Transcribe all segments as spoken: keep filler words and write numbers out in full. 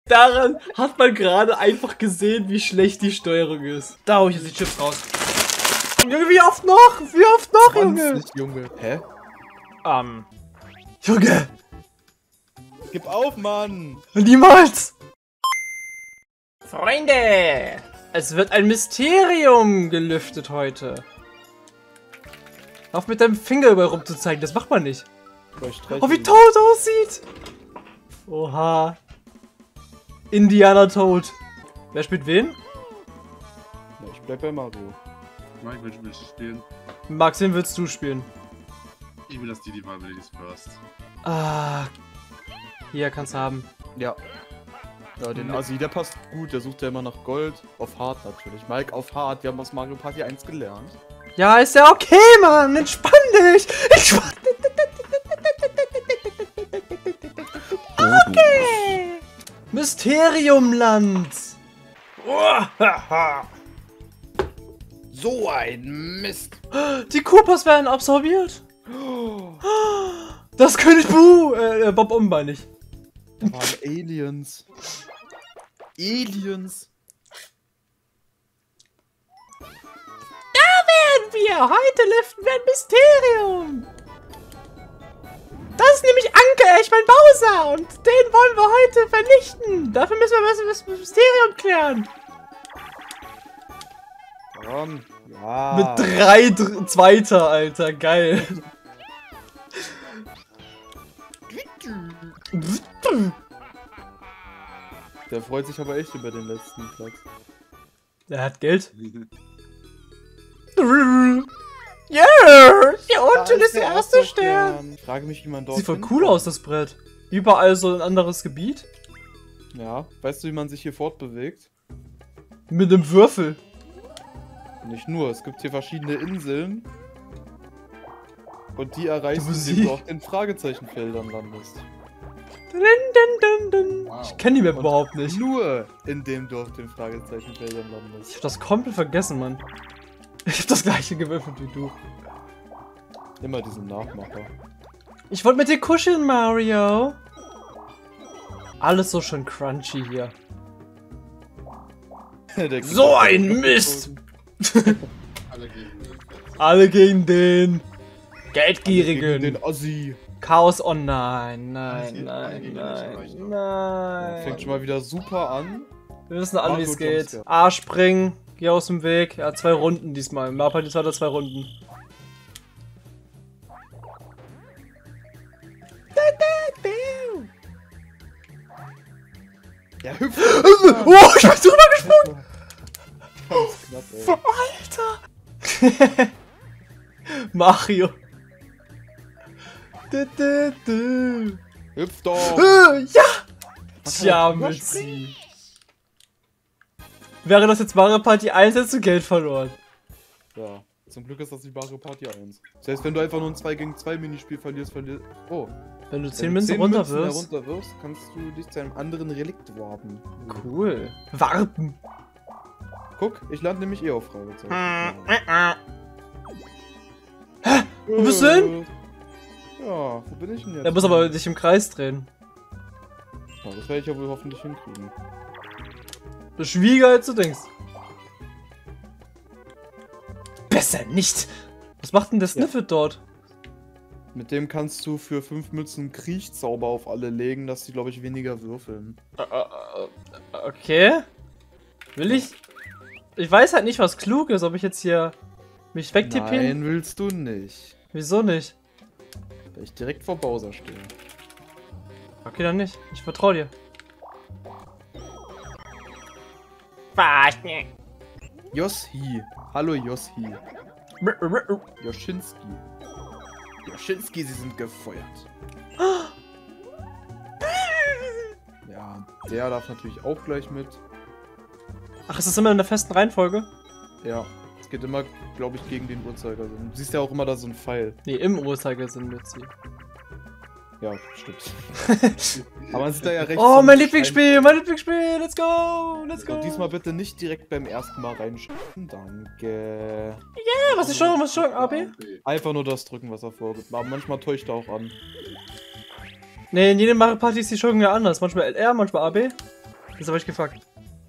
Daran hat man gerade einfach gesehen, wie schlecht die Steuerung ist. Da hau ich jetzt die Chips raus. Junge, wie oft noch? Wie oft noch, Junge? Junge. Hä? Ähm. Junge! Gib auf, Mann! Niemals! Freunde! Es wird ein Mysterium gelüftet heute. Auf mit deinem Finger überall rumzuzeigen, das macht man nicht. Oh, wie Toad aussieht! Oha. Indiana Toad. Wer spielt wen? Ja, ich bleib bei Mario. Mike, welchen willst du spielen? Max, wen willst du spielen? Ich will, dass die die mal Ladies first. Ah. Hier, kannst du haben. Ja. Ja, den Assi, der passt gut, der sucht ja immer nach Gold. Auf Hard natürlich. Mike, auf Hard, wir haben aus Mario Party eins gelernt. Ja, ist ja okay, Mann. Entspann dich. Entspann dich. Okay. Mysteriumland. So ein Mist. Die Koopas werden absorbiert. Das König Bu. Äh, Bob um, meine ich. Da waren Aliens. Aliens. Wir heute lüften wir ein Mysterium. Das ist nämlich Anke, ich mein Bowser, und den wollen wir heute vernichten. Dafür müssen wir das Mysterium klären. Komm, ja. Mit drei Dr Zweiter, Alter, geil. Der freut sich aber echt über den letzten Platz. Der hat Geld. Yeah! Hier unten ist der erste Stern! Ich frage mich, wie man dort. Sieht voll cool aus, das Brett. Überall so ein anderes Gebiet. Ja, weißt du, wie man sich hier fortbewegt? Mit einem Würfel. Nicht nur, es gibt hier verschiedene Inseln. Und die erreichst du, Musik. indem du auf den Fragezeichenfeldern landest. Dun, dun, dun, dun. Wow. Ich kenne die Map Und überhaupt nicht. Nur indem du auf den Fragezeichenfeldern Ich landest. hab das komplett vergessen, Mann. Ich hab das gleiche gewürfelt wie du. Immer diesen Nachmacher. Ich wollte mit dir kuscheln, Mario. Alles so schön crunchy hier. Der So ein Mist! Alle gegen den. Alle gegen den Gegen Geldgierigen. den Ossi. Chaos, oh nein, nein, Alle nein, gegen den nein, Österreicher. nein. Fängt schon mal wieder super an. Wir wissen alle, wie es Marco geht. Jumpscare. A, springen. Geh aus dem Weg. Er hat zwei Runden diesmal. Im Mapa hat er zwei Runden. Ja, hüpft. Oh, ich bin drüber gesprungen! Ganz knapp, ey. Alter! Mario. Du, du, du. Hüpf doch! Äh, Ja! Tja, Man kann Mützi. Wäre das jetzt Mario Party eins, hättest du Geld verloren. Ja, zum Glück ist das nicht Mario Party eins. Das heißt, wenn du einfach nur ein zwei gegen zwei Minispiel verlierst, verlierst. Oh. Wenn du Wenn zehn du Münzen zehn runter Münzen wirst. herunter wirfst, kannst du dich zu einem anderen Relikt warten. Cool. Warten. Guck, ich lande nämlich eh auf Fragezeichen. Hä? Wo bist du hin? Ja, wo bin ich denn jetzt? Er muss aber dich im Kreis drehen. Ja, das werde ich ja wohl hoffentlich hinkriegen. Das ist schwieriger als du denkst. Besser nicht. Was macht denn der Sniffet dort? Mit dem kannst du für fünf Münzen Kriechzauber auf alle legen, dass die, glaube ich, weniger würfeln. Okay. Will ich? Ich weiß halt nicht, was klug ist, ob ich jetzt hier mich wegtippe. Nein, willst du nicht. Wieso nicht? Weil ich direkt vor Bowser stehe. Okay, dann nicht. Ich vertraue dir. Was? Yoshi. Hallo Yoshi. Yoschinski. Yoschinski, sie sind gefeuert. Ja, der darf natürlich auch gleich mit. Ach, ist das immer in der festen Reihenfolge? Ja, es geht immer, glaube ich, gegen den Uhrzeigersinn. Du siehst ja auch immer da so einen Pfeil. Nee, im Uhrzeigersinn wird sie. Ja, stimmt. Aber man sieht da ja rechts. Oh, so mein einen Lieblingsspiel, Stein- mein Lieblingsspiel, let's go, let's go. So, diesmal bitte nicht direkt beim ersten Mal reinschauen. Danke. Ja, was ist schon, was ist schon, A B? Einfach nur das drücken, was er vorgibt. Aber manchmal täuscht er auch an. Nee, in jedem Mario Party ist die Steuerung ja anders. Manchmal L R, manchmal A B. Jetzt hab ich gefuckt.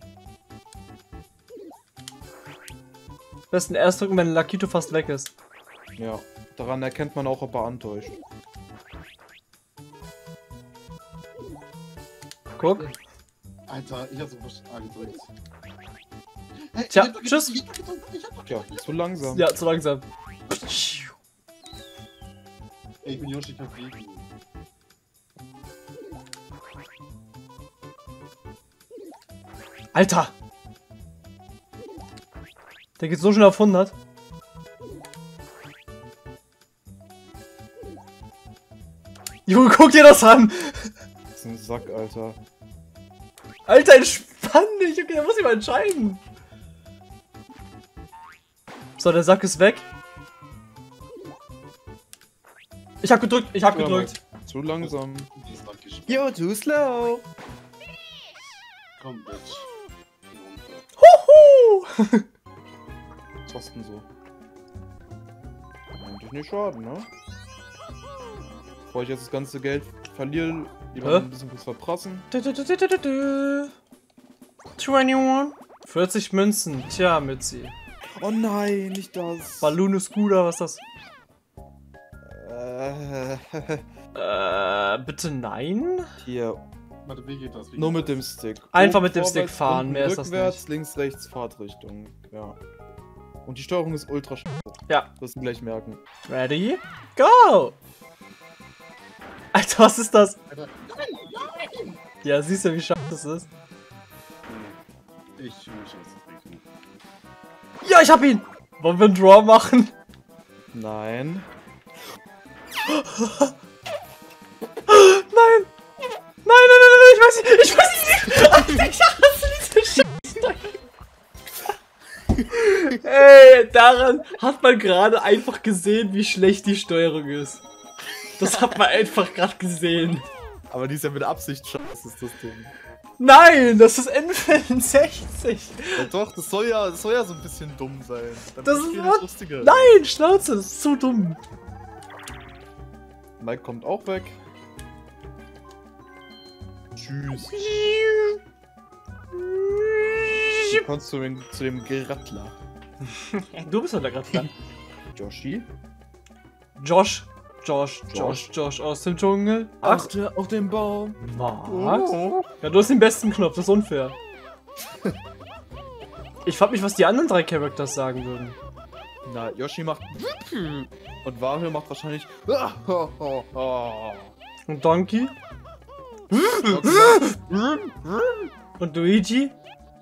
Besten erst drücken, wenn Lakito fast weg ist. Ja, daran erkennt man auch, ob er antäuscht. Guck. Alter, ich hab so was angedrückt. Hey, Tja, ich hab doch tschüss. gedrückt, ich hab doch gedrückt, ich hab doch Tja, gedrückt. zu langsam. Ja, zu langsam. Ey, ich bin Yoshi, ich kann fliegen. Alter! Der geht so schnell auf hundert. Junge, guck dir das an! Das ist ein Sack, Alter. Alter, entspann dich! Okay, da muss ich mal entscheiden. So, der Sack ist weg. Ich hab gedrückt, ich hab Ja, gedrückt. Zu langsam. Die ist noch gespielt. Yo, too slow. Komm, Bitch. Geh runter. Huhu! Tasten so. Eigentlich nicht schaden, ne? Bevor ich jetzt das ganze Geld verliere, lieber Hä? ein bisschen was verprassen. Du, du, du, du, du, du. einundzwanzig. vierzig Münzen. Tja, Mitzi. Oh nein, nicht das. Balloon Scooter, was ist Äh, das? Äh, bitte nein? hier, Warte, wie geht das? Wie nur geht mit dem Stick. Einfach Oben mit dem Stick vorwärts, fahren, unten mehr ist das rückwärts, nicht. links, rechts, Fahrtrichtung. Ja. Und die Steuerung ist ultra sch. Ja. Das du gleich merken. Ready? Go! Alter, was ist das? das? Alter, Ja, siehst du, wie scheiße das ist? ich muss was trinken. Ja, ich hab ihn! Wollen wir einen Draw machen? Nein. Nein! Nein, nein, nein, nein, ich weiß nicht, ich weiß nicht! Alter, ich hasse diese Scheiße! Ey, daran hat man gerade einfach gesehen, wie schlecht die Steuerung ist. Das hat man einfach gerade gesehen. Aber die ist ja mit Absicht scheiße, ist das Ding. Nein, das ist N fünfundsechzig. Ja doch, das soll ja, das soll ja so ein bisschen dumm sein. Damit Das das ist Spiel what? lustiger. Nein, Schnauze, das ist zu dumm. Mike kommt auch weg. Tschüss. Du kommst zu dem, zu dem Gerattler. Du bist doch der gerade dran. Yoshi? Josh. Josh, Josh, Josh. Josh aus dem Dschungel. Achte auf den Baum. Was? Ja, du hast den besten Knopf, das ist unfair. Ich frag mich, was die anderen drei Characters sagen würden. Na, Yoshi macht und Wario macht wahrscheinlich Und Donkey? Und Luigi?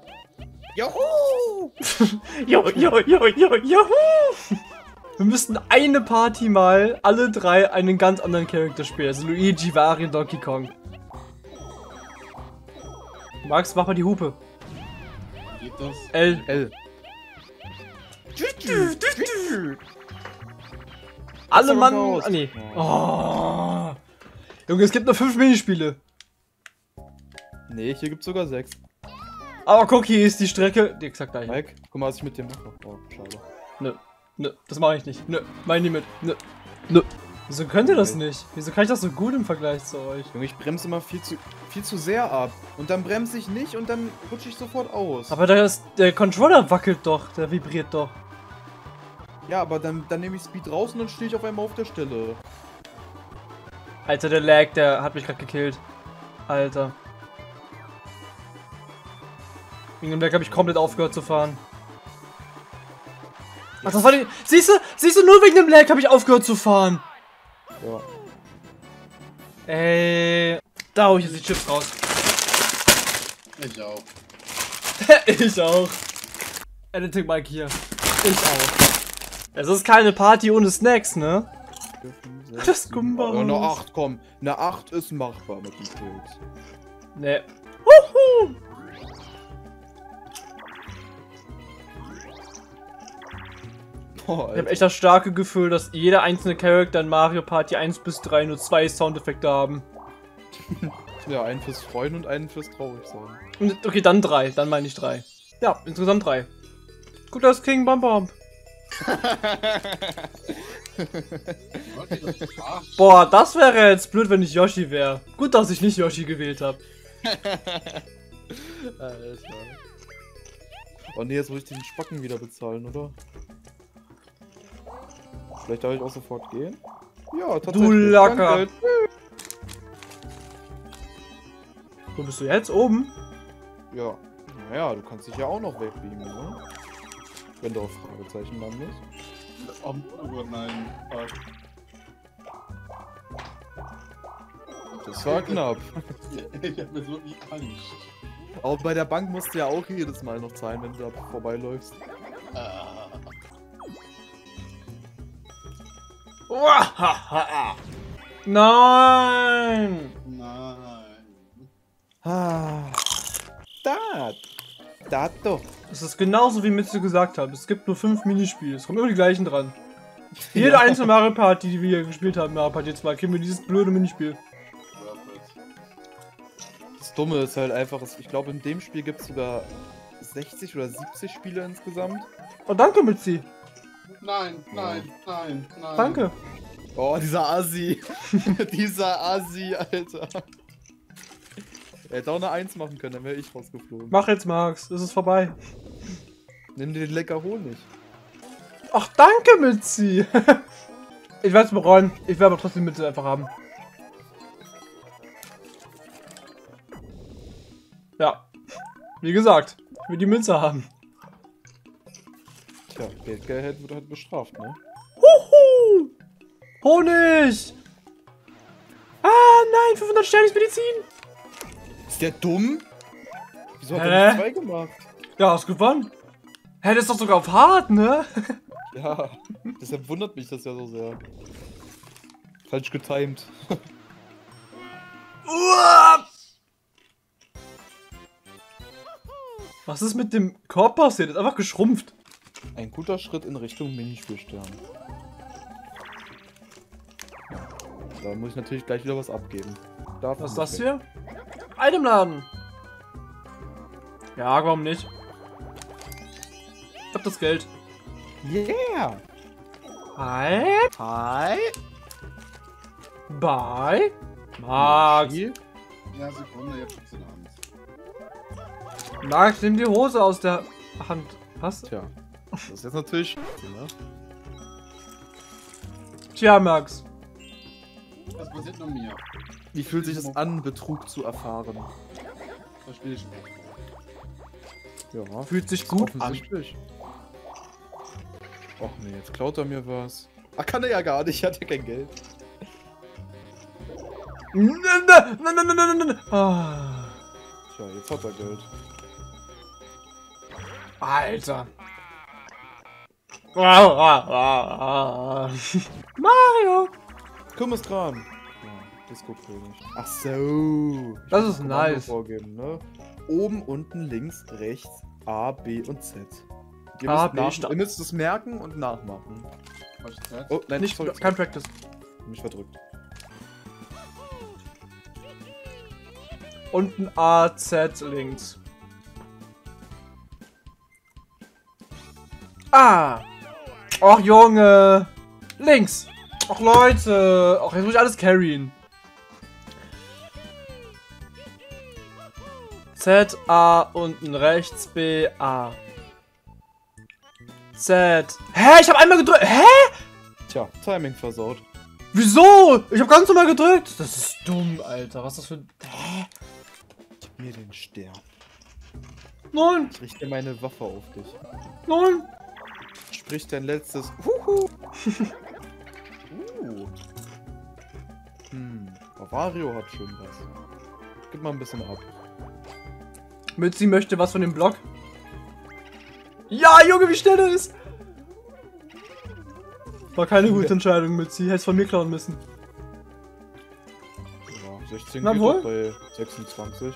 Juhu! Jo, jo, jo, jo, juhu! Wir müssten eine Party mal alle drei einen ganz anderen Charakter spielen. Also Luigi, Wario und Donkey Kong. Max, mach mal die Hupe. Geht das? L. L. Alle aber Mann. raus. Ah, nee. Oh. Junge, es gibt nur fünf Minispiele. Nee, hier gibt's sogar sechs. Aber guck, hier ist die Strecke. Die exakt gleiche. Mike, guck mal, was ich mit dem mache. Oh, schade. Nö. Nö, das mache ich nicht. Nö, mach ich nicht mit. Nö. Nö. Wieso könnt ihr das nicht? Wieso kann ich das so gut im Vergleich zu euch? Junge, ich bremse immer viel zu, viel zu sehr ab. Und dann bremse ich nicht und dann rutsche ich sofort aus. Aber da ist, der Controller wackelt doch, der vibriert doch. Ja, aber dann, dann nehme ich Speed raus und dann stehe ich auf einmal auf der Stelle. Alter, der Lag, der hat mich gerade gekillt. Alter. Wegen dem Lag habe ich komplett aufgehört zu fahren. Ach, das war die. Siehst du? Siehst du, nur wegen dem Lag habe ich aufgehört zu fahren. Ja. Ey. Da hau ich jetzt die Chips raus. Ich auch. Ich auch. Editing Mike hier. Ich auch. Es ist keine Party ohne Snacks, ne? Das Gumba. Ja, eine acht, komm. Eine acht ist machbar mit den Kills. Ne. Wuhu! Boah, Ich habe echt das starke Gefühl, dass jeder einzelne Charakter in Mario Party eins bis drei nur zwei Soundeffekte haben. Ja, einen fürs Freuen und einen fürs Traurigsein. Und- Okay, dann drei. Dann meine ich drei. Ja, insgesamt drei. Gut, das King Bump Bump. Boah, das wäre jetzt blöd, wenn ich Yoshi wäre. Gut, dass ich nicht Yoshi gewählt habe. Alter. Oh ne, jetzt muss ich den Spacken wieder bezahlen, oder? Vielleicht darf ich auch sofort gehen? Ja, tatsächlich. Du Lacker! Danke. Wo bist du jetzt? Oben? Ja. Naja, du kannst dich ja auch noch wegbeamen, ne? Wenn du auf Fragezeichen landest. Oh, oh nein. Fuck. Das war knapp. Ich hab mir so wie Angst. Auch bei der Bank musst du ja auch jedes Mal noch zahlen, wenn du da vorbeiläufst. Ah. Nein! Nein. Ah. Da. Da doch. Es ist genauso wie Mitzi gesagt hat. Es gibt nur fünf Minispiele. Es kommen immer die gleichen dran. Jede einzelne Mario Party, die wir hier gespielt haben, Mario Party zwei, kriegen wir dieses blöde Minispiel. Das Dumme ist halt einfach, ich glaube in dem Spiel gibt es sogar sechzig oder siebzig Spiele insgesamt. Oh, danke, Mitzi. Nein, nein, nein, nein. Danke. Oh, dieser Assi. Dieser Assi, Alter. Er hätte auch eine eins machen können, dann wäre ich rausgeflogen. Mach jetzt, Max. Es ist vorbei. Nimm dir den lecker Honig. Ach, danke, Mitzi. Ich werde es bereuen. Ich werde aber trotzdem Mitzi einfach haben. Ja. Wie gesagt, ich will die Münze haben. Tja, Geldgeld wird halt bestraft, ne? Huhu! Honig! Ah, nein, fünfhundert Sterningsmedizin! Ist der dumm? Wieso hat Hä? er nicht zwei gemacht? Ja, hast gewonnen. Hä, das ist doch sogar auf hart, ne? Ja, deshalb wundert mich das ja so sehr. Falsch getimed. Was ist mit dem Korb passiert? Ist einfach geschrumpft. Ein guter Schritt in Richtung Minispielstern. Da muss ich natürlich gleich wieder was abgeben. Darf Was ist nicht das weg. hier? Itemladen. Ja, warum nicht? Ich hab das Geld. Yeah! Hi. Hi! Bye. Max. Ja, Sekunde, jetzt gibt's den Abend. Max, nimm die Hose aus der Hand. Was? Tja, das ist jetzt natürlich... Ne? Tja, Max. Das passiert nur mir. Wie fühlt sich das an, Betrug zu erfahren? Das Spiel ist schlecht. Ja, Fühlt sich gut an. offensichtlich. Och nee, jetzt klaut er mir was. Ach, kann er ja gar nicht, ich hatte kein Geld. Nein, nein, nein, nein, nein, nein. Ah. Tja, jetzt hat er Geld. Alter. Mario. Kürbiskram. Ja, Disco-König. Ach so. Ich Das muss ist Kommando nice. Vorgeben, ne? Oben, unten, links, rechts, A, B und Z. Ihr A, müsst, B, nach, Start. ihr müsst es merken und nachmachen. Was ist das? Oh, nein, Nicht, sorry, kein Practice. mich verdrückt. Unten A, Z, links. Ah! Och, Junge! Links! Och, Leute! Och, jetzt muss ich alles carryen. Z, A, unten rechts, B, A. Z. Hä? Ich hab einmal gedrückt. Hä? Tja, Timing versaut. Wieso? Ich hab ganz normal gedrückt. Das ist dumm, Alter. Was ist das für... Hä? Gib mir den Stern. Nein! Ich richte meine Waffe auf dich. Nein! Sprich dein letztes. Huhu. uh. Hm. Bavario hat schon was. Gib mal ein bisschen ab. Mützi möchte was von dem Block. Ja, Junge, wie schnell er ist! War keine gute Entscheidung, Mützi. Hättest von mir klauen müssen. Ja, sechzehn Na geht wohl. doch bei sechsundzwanzig.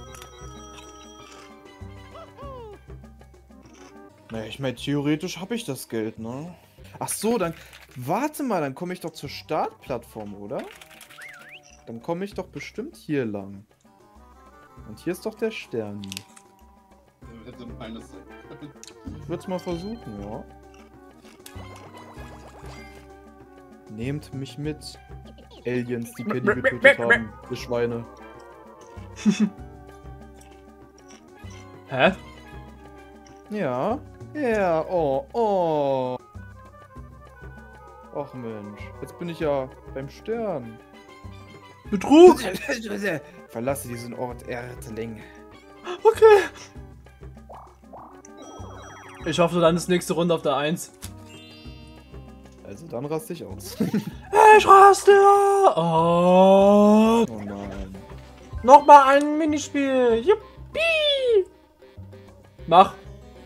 Naja, ich meine, theoretisch habe ich das Geld, ne? Ach so, dann... Warte mal, dann komme ich doch zur Startplattform, oder? Dann komme ich doch bestimmt hier lang. Und hier ist doch der Stern. Hätte meines sein. Ich würde es mal versuchen, ja. Nehmt mich mit. Aliens, die Kenny getötet haben. Ihr Schweine. Hä? Ja. Ja, oh, oh. Ach Mensch, jetzt bin ich ja beim Stern. Betrug! Verlasse diesen Ort, Erdling. Okay. Ich hoffe, du landest nächste Runde auf der eins. Also dann raste ich aus. Ich raste! Oh. Oh nein. Nochmal ein Minispiel. Juppie! Mach.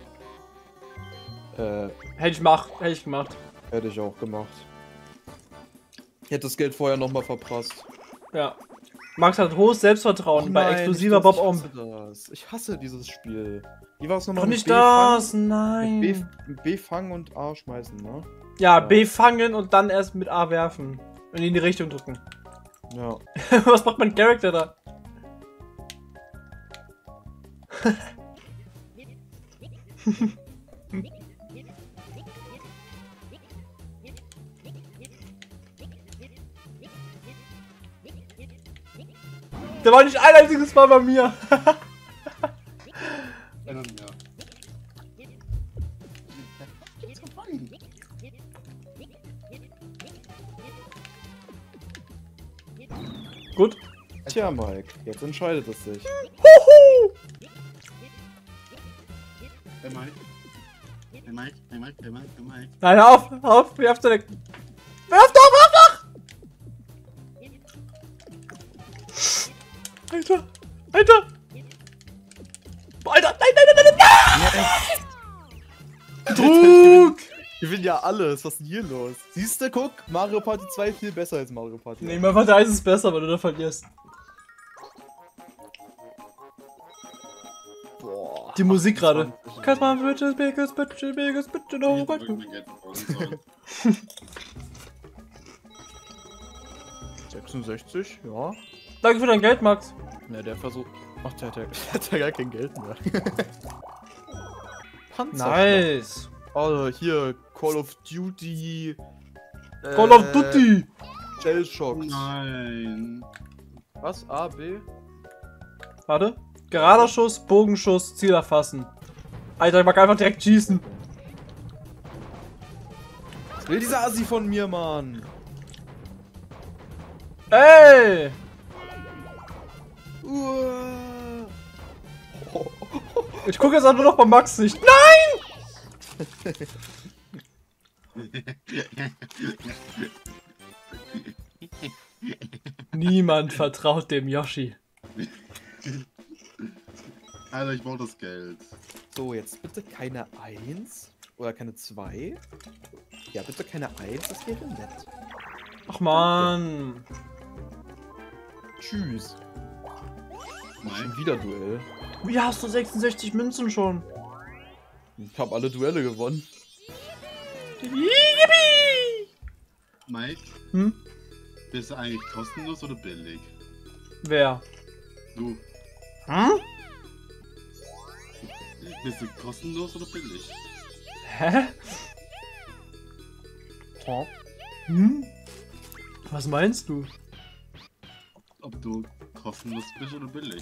Äh, Hätte ich mach. Hätte ich gemacht. hätte ich auch gemacht. Ich hätte das Geld vorher nochmal verprasst. Ja. Max hat hohes Selbstvertrauen Oh bei nein, exklusiver ich, Bob ich Omb. hasse das. Ich hasse dieses Spiel. Wie war es nochmal? Doch mit nicht B das, fangen? nein. Mit B, mit B fangen und A schmeißen, ne? Ja, Ja. B fangen und dann erst mit A werfen. Und in die Richtung drücken. Ja. Was macht mein Charakter da? Der war nicht ein einziges Mal bei mir. Erinnern ja. Gibt's vorbei. Gut. Tja, Mike, jetzt entscheidet es sich. Huhu. Hey Mike. Hey Mike, hey Mike, hey Mike, hey Mike. Nein, hör auf, hör auf, wir haben direkt. Hör auf doch, hör auf doch! Alter, Alter! Alter, nein, nein, nein, nein, nein! Druck! Ich will ja alles. Was ist denn hier los? Siehst du, guck, Mario Party zwei viel besser als Mario Party. Nee, mein Vater eins ist besser, weil du da verlierst. Boah. Die Musik gerade. Cause my bitches, biggest, bitches, biggest, bitches, no, Ich hätte but... wirklich mein Geld bekommen sollen. sechsundsechzig, ja. Danke für dein Geld, Max. Ja, der versucht. Ach, der hat ja, der hat ja gar kein Geld mehr. Panzer. Nice. Oh, hier, Call of Duty. Call of Duty. Shell Shocks. Nein. Was? A, B? Warte. Gerader Schuss, Bogenschuss, Ziel erfassen. Alter, ich mag einfach direkt schießen. Was will dieser Assi von mir, Mann? Ey! Uah. Oh. Ich gucke jetzt auch nur noch bei Max nicht. Nein! Niemand vertraut dem Yoshi. Alter, ich brauch das Geld. So, jetzt bitte keine eins oder keine zwei. Ja, bitte keine eins, das wäre nett. Ach man. Tschüss. Mike? Schon wieder Duell. Wie hast du sechsundsechzig Münzen schon? Ich habe alle Duelle gewonnen. Yippie! Mike? Hm? Bist du eigentlich kostenlos oder billig? Wer? Du. Hm? Bist du kostenlos oder billig? Hä? Oh. Hm? Was meinst du? Ob du kostenlos bist oder billig?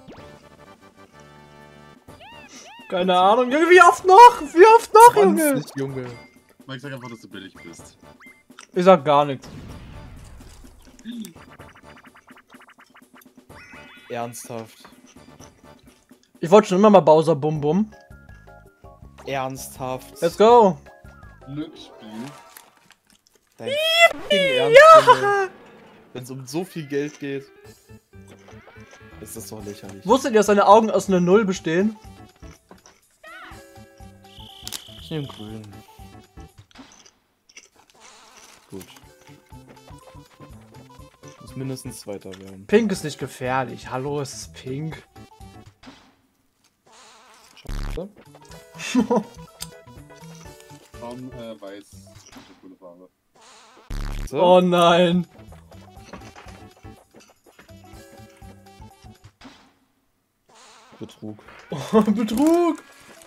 Keine Ahnung. Junge, wie oft noch? Wie oft noch, Junge? zwanzig, Junge. Mike, sag einfach, dass du billig bist. Ich sag gar nichts. Ernsthaft. Ich wollte schon immer mal Bowser Bum Bum. Ernsthaft. Let's go. Glücksspiel. Dein Ernst, ja! Wenn es um so viel Geld geht, ist das doch lächerlich. Wusstet ihr, dass seine Augen aus einer Null bestehen? Ich nehme grün. Gut. Muss mindestens Zweiter werden. Pink ist nicht gefährlich. Hallo, es ist pink. Scheiße. Braun, äh, weiß. Das ist eine coole Farbe. So. Oh nein. Betrug. Oh, Betrug.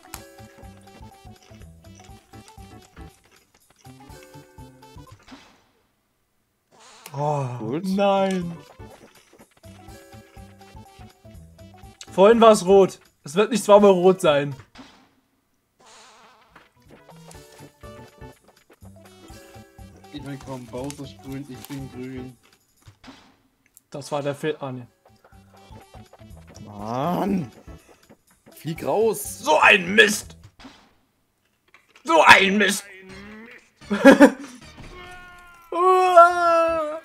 Oh, Gut. nein. Vorhin war es rot. Es wird nicht zweimal rot sein. Ich bin kaum Bowser ist grün, ich bin grün. Das war der Fehl. Ah, ne. Mann! Flieg raus! So ein Mist! So ein Mist! Uah.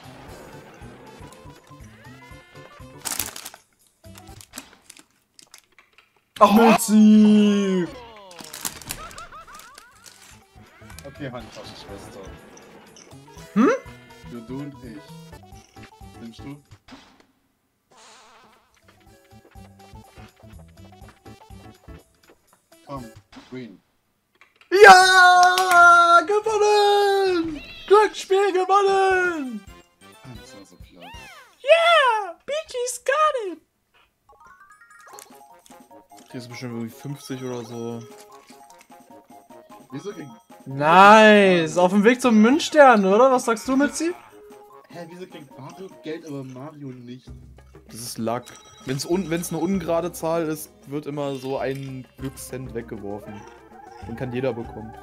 Ach, Mützi! Okay, Handtaschenschwester. Hm? Du, du und ich. Nimmst du? Komm, green. Ja! Gewonnen! Glücksspiel gewonnen! Ah, das war so klar. Yeah! Peachy's got it! Hier ist bestimmt irgendwie fünfzig oder so. Wieso kriegt... Nice! Auf dem Weg zum Münzstern, oder? Was sagst du, Mitzi? Hä, wieso kriegt Mario Geld, aber Mario nicht? Das ist Luck. Wenn es un wenn's eine ungerade Zahl ist, wird immer so ein Glückscent weggeworfen. Den kann jeder bekommen.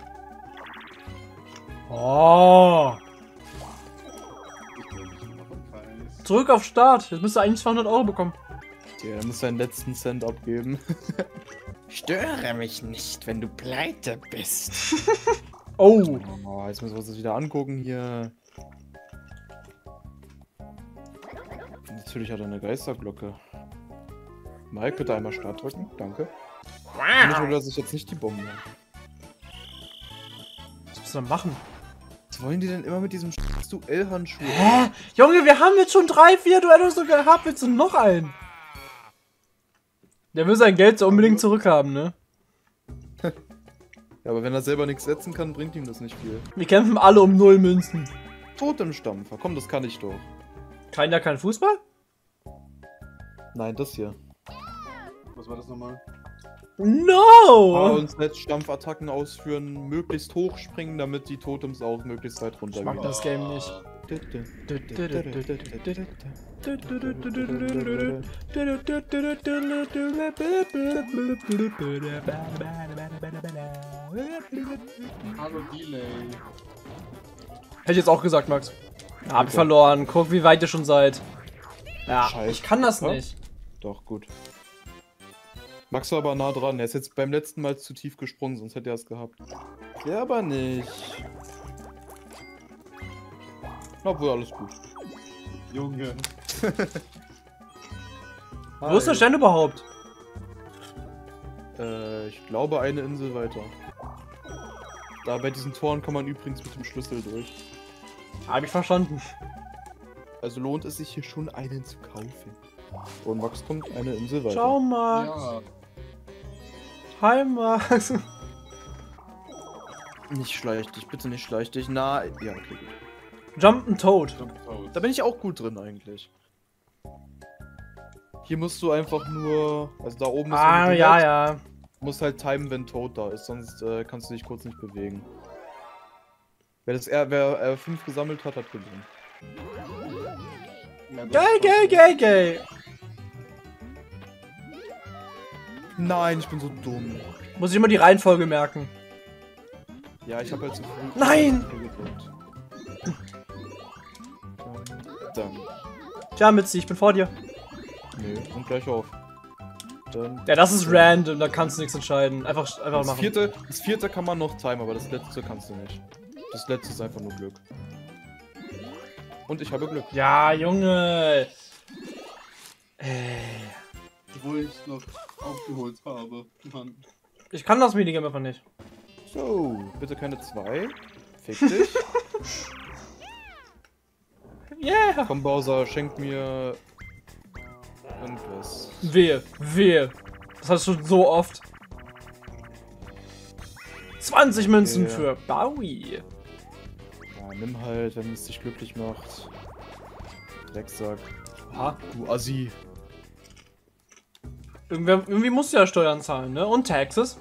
Oh! Ich glaube, ich bin noch im Kreis. Zurück auf Start. Jetzt müsst ihr eigentlich zweihundert Euro bekommen. Tja, dann musst du deinen letzten Cent abgeben. Störe mich nicht, wenn du pleite bist. Oh! Oh, jetzt müssen wir uns das wieder angucken hier. Natürlich hat er eine Geisterglocke. Mike, bitte einmal Start drücken. Danke. Ich will, dass ich jetzt nicht die Bombe. Was musst du denn machen? Was wollen die denn immer mit diesem Duellhandschuh? Hä? Junge, wir haben jetzt schon drei, vier Duelle so gehabt. Willst du noch einen? Der will sein Geld so unbedingt zurückhaben, ne? Ja, aber wenn er selber nichts setzen kann, bringt ihm das nicht viel. Wir kämpfen alle um null Münzen. Totemstampfer, komm, das kann ich doch. Keiner kann Fußball? Nein, das hier. Was war das nochmal? A No! und Z Stampfattacken ausführen, möglichst hoch springen, damit die Totems auch möglichst weit Ich mag runtergehen. das Game nicht. Hallo Delay. Hätte ich jetzt auch gesagt, Max. Ja, hab ich verloren. Guck, wie weit ihr schon seid. Ja, Scheiße. ich kann das Ja? nicht. Doch, gut. Max war aber nah dran. Er ist jetzt beim letzten Mal zu tief gesprungen, sonst hätte er es gehabt. Ja, aber nicht. Obwohl, alles gut. Junge. Wo ist der Stern überhaupt? Äh, ich glaube eine Insel weiter. Da bei diesen Toren kann man übrigens mit dem Schlüssel durch. Hab ich verstanden. Also lohnt es sich hier schon einen zu kaufen. Und Max kommt eine Insel weiter. Ciao, Max. Ja. Hi, Max. Nicht schleich dich, bitte nicht schleich dich. Na, ja, okay, gut. Jump'n' Toad. Da bin ich auch gut drin eigentlich. Hier musst du einfach nur, also da oben ist Ah, so ein ja, Brett. ja. Du musst halt timen, wenn Toad da ist, sonst äh, kannst du dich kurz nicht bewegen. Wer das R, wer R fünf gesammelt hat, hat gewonnen. Ja, Gay, gay, gay, gay. Nein, ich bin so dumm. Muss ich immer die Reihenfolge merken. Ja, ich habe halt zu früh. Nein! gedrückt. Dann. Tja, Mitzi, ich bin vor dir. Nee, und gleich auf. Dann. Ja, das ist random, da kannst du nichts entscheiden. Einfach, einfach Das machen. vierte, das vierte kann man noch timen, aber das letzte kannst du nicht. Das letzte ist einfach nur Glück. Und ich habe Glück. Ja, Junge. Ey. Obwohl ich noch aufgeholt habe. Mann. Ich kann das Minigame einfach nicht. So, bitte keine zwei. Fick dich. Yeah. Komm, Bowser, schenk mir irgendwas. Wehe, wehe. Das hast du schon so oft. zwanzig Münzen Ja. für Bowie. Ja, nimm halt, wenn es dich glücklich macht. Drecksack. Aha. Du Assi. Irgendwer, irgendwie musst du ja Steuern zahlen, ne? Und Taxes.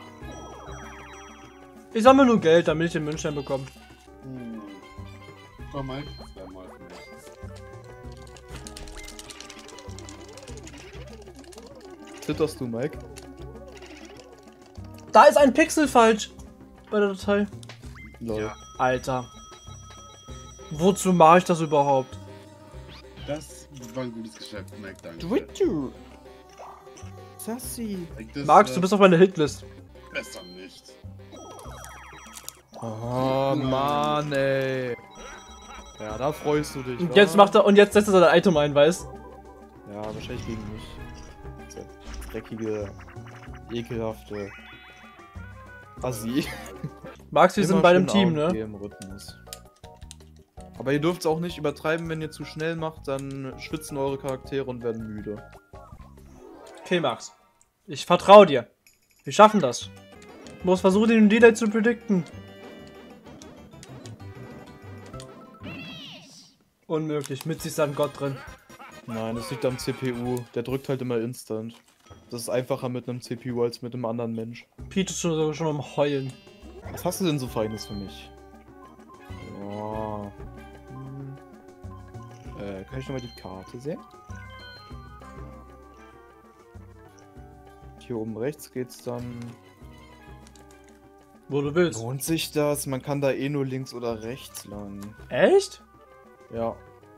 Ich sammle nur Geld, damit ich den Münzstein bekomme. Hm. Komm mal, zweimal für mich. Zitterst du, Mike? Da ist ein Pixel falsch bei der Datei. Lol. Ja, Alter. Wozu mache ich das überhaupt? das war ein gutes Geschäft, Mike, danke. Twitter. Sassy. Das, Max, äh, du bist auf meiner Hitlist. besser nicht. Oh Mann, ey. Ja, da freust du dich. Und wa? jetzt macht er und jetzt setzt er sein Item ein, weißt? Ja, wahrscheinlich gegen mich. Dieser dreckige, ekelhafte Assi. Max, wir sind bei dem Team, ne? Im Rhythmus. Aber ihr dürft es auch nicht übertreiben, wenn ihr zu schnell macht, dann schwitzen eure Charaktere und werden müde. Okay, Max. Ich vertraue dir. Wir schaffen das. Du musst versuchen, den Delay zu predikten. Unmöglich. Mit sich ist da ein Gott drin. Nein, das liegt am C P U. Der drückt halt immer instant. Das ist einfacher mit einem C P U als mit einem anderen Mensch. Pete ist schon, schon am Heulen. Was hast du denn so Feines für mich? Oh. Hm. Äh, kann ich nochmal die Karte sehen? Hier oben rechts geht's dann... Wo du willst. Lohnt sich das? Man kann da eh nur links oder rechts lang. Echt? Ja.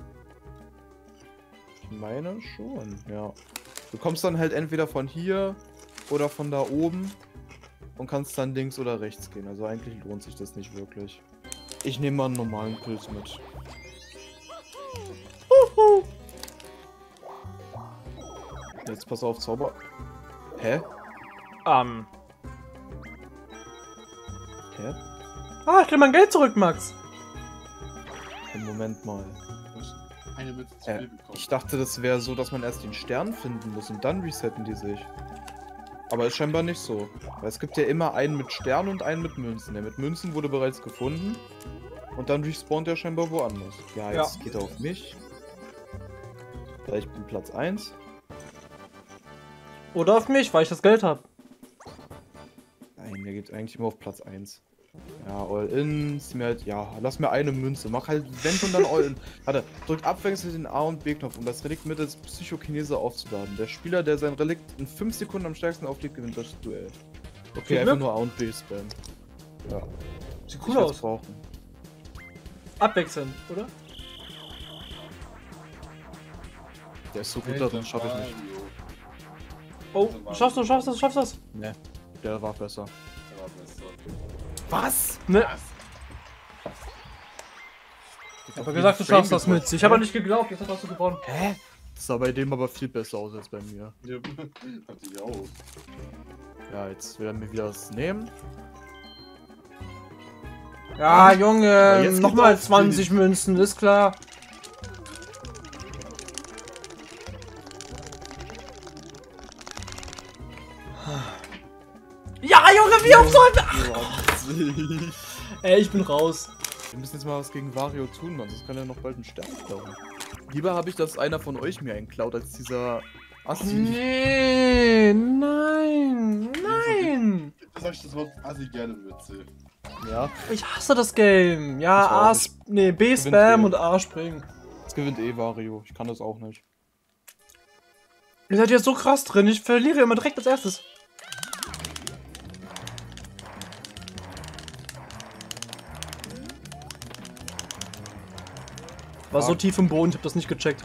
Ich meine schon, ja. Du kommst dann halt entweder von hier oder von da oben und kannst dann links oder rechts gehen. Also eigentlich lohnt sich das nicht wirklich. Ich nehme mal einen normalen Pilz mit. Uhu. Jetzt pass auf, Zauber. Hä? Ähm. Hä? Ah, ich krieg mein Geld zurück, Max. Moment mal. Eine Münze zu Äh, viel bekommen. ich dachte, das wäre so, dass man erst den Stern finden muss und dann resetten die sich. Aber ist scheinbar nicht so. Weil es gibt ja immer einen mit Stern und einen mit Münzen. Der mit Münzen wurde bereits gefunden. Und dann respawnt er scheinbar woanders. Ja, jetzt Ja. geht er auf mich. Ja, ich bin Platz eins. Oder auf mich, weil ich das Geld habe. Nein, der geht eigentlich immer auf Platz eins. Ja, All-In, ist mir halt, ja, lass mir eine Münze. Mach halt, wenn schon dann All-In. Warte, drückt abwechselnd den A- und B-Knopf, um das Relikt mittels Psychokinese aufzuladen. Der Spieler, der sein Relikt in fünf Sekunden am stärksten auflegt, gewinnt das Duell. Okay, Viel einfach Glück. nur A und B spammen. Ja. Sieht Ich cool werd's aus. brauchen. Abwechselnd, oder? Der ist so gut da drin, schaff ich nicht. Oh, schaffst du, schaffst du, schaffst du das? Ne, der war besser. Der war besser. Was? Ne. Was? Ich hab gesagt, du schaffst das mit. Ich habe nicht geglaubt, jetzt hast du gewonnen. Hä? Das sah bei dem aber viel besser aus als bei mir. Ja, dachte ich auch. Ja, jetzt werden wir wieder was nehmen. Ja, Aber Junge, jetzt nochmal geht's auf zwanzig die- Münzen, ist klar. Ja, Junge, wie oft soll Ey, ich bin raus. Wir müssen jetzt mal was gegen Wario tun, Mann. Das kann ja noch bald ein Stern klauen. Lieber habe ich, dass einer von euch mir einen klaut, als dieser Assi. Nee, nein, nein. Das sag ich das Wort Assi gerne mit C. Ja, Ich hasse das Game. Ja, Ich auch A, nicht. sp- nee, B Gewinnt Spam eh. und A springen. jetzt gewinnt eh Wario. Ich kann das auch nicht. Ihr seid jetzt so krass drin, ich verliere immer direkt als erstes. War so Ah. tief im Boden, ich hab das nicht gecheckt.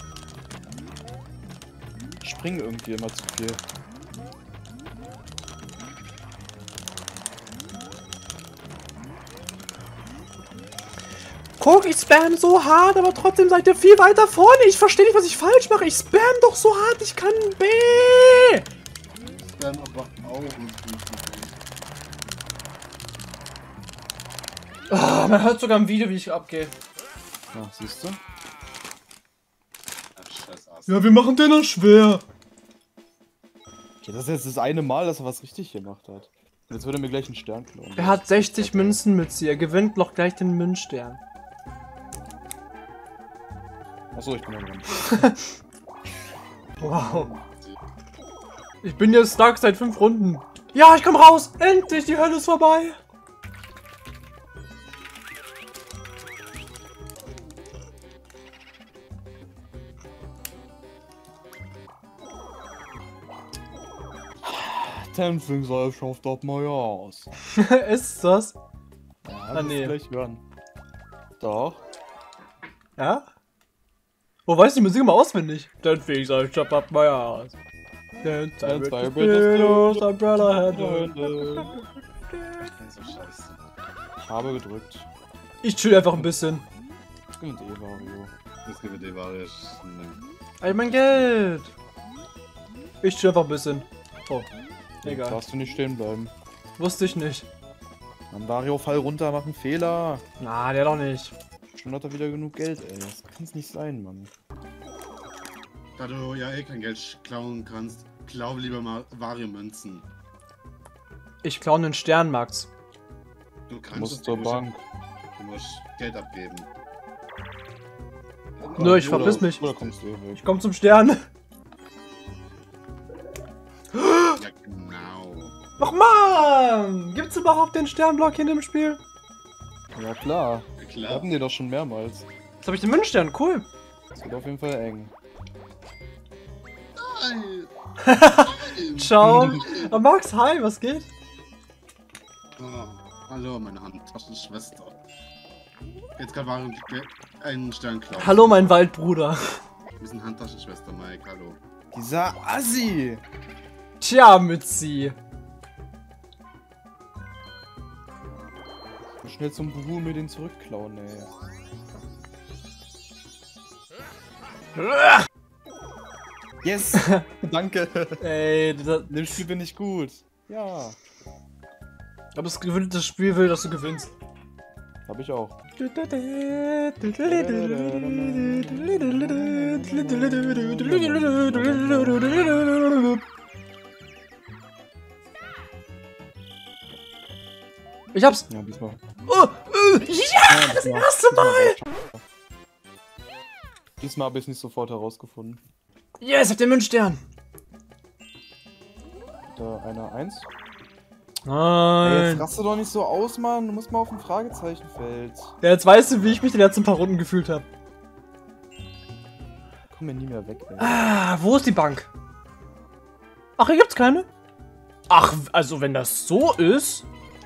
Ich springe irgendwie immer zu viel. Guck, ich spam so hart, aber trotzdem seid ihr viel weiter vorne. Ich verstehe nicht, was ich falsch mache. Ich spam doch so hart, ich kann B. Spam aber auch nicht. Ah, man hört sogar im Video, wie ich abgehe. Ja, siehst du? Ach, scheiß Assi. Ja, wir machen den noch schwer. Okay, das ist jetzt das eine Mal, dass er was richtig gemacht hat. Und jetzt würde er mir gleich einen Stern klauen. Er hat sechzig Münzen mit sie. Er gewinnt noch gleich den Münzstern. Achso, ich bin ja dran. Wow. Ich bin jetzt stark seit fünf Runden. Ja, ich komm raus. Endlich, die Hölle ist vorbei. Tänzungsgesellschaft ab Majors. Ist das? Ja, Ah, das nee. gleich hören. Doch. Ja? Wo weißt du die Musik immer auswendig? Dann fing ich ein Job ab Majors. Then Dance by Billos, Umbrella Head. So scheiße. Ich habe gedrückt. Ich chill einfach ein bisschen. Und Evario. Das gibt die Ware. Ey, mein Geld! Ich chill einfach ein bisschen. Oh, egal. Darfst du nicht stehen bleiben. Wusste ich nicht. Dann Wario, fall runter, mach einen Fehler. Na, der doch nicht. Schon hat er wieder genug Geld, ey. Das kann's nicht sein, Mann. Da du ja eh kein Geld klauen kannst, klau lieber mal Wario-Münzen. Ich klaue einen Stern, Max. Du Du kannst musst es zur nicht. Bank. Du musst Geld abgeben. Nö, ich Oder- verpiss mich. Oder kommst du eh weg. Ich komm zum Stern. Ja, genau. Ach man! Gibt's überhaupt den Sternblock in dem Spiel? Ja klar. Ja, Wir klar. hatten die doch schon mehrmals. Jetzt habe ich den Münzstern, cool. Das wird auf jeden Fall eng. Nein. Ciao. Ah, Max, hi, was geht? Oh, hallo, meine Handtaschenschwester. Jetzt kann Wario einen Stern klauen. Hallo, mein Waldbruder. Wir sind Handtaschenschwester, Mike, hallo. Dieser Assi! Tja, Mützi. Schnell zum Buhu mir den zurückklauen, ey. Yes! Danke! Ey, das, In dem Spiel bin ich gut. Ja. ob das gewinnt das Spiel will, dass du gewinnst. Hab ich auch. Ich hab's. Ja, diesmal. Oh, äh, ja, das erste Mal. Diesmal habe ich es nicht sofort herausgefunden. Yes, ich hab den Münzstern. Da einer eins. Ey, Nein. jetzt raste doch nicht so aus, Mann. Du musst mal auf ein Fragezeichenfeld. Ja, jetzt weißt du, wie ich mich die letzten paar Runden gefühlt habe. Komm mir nie mehr weg, ey. Ah, wo ist die Bank? Ach, hier gibt's keine? Ach, also wenn das so ist.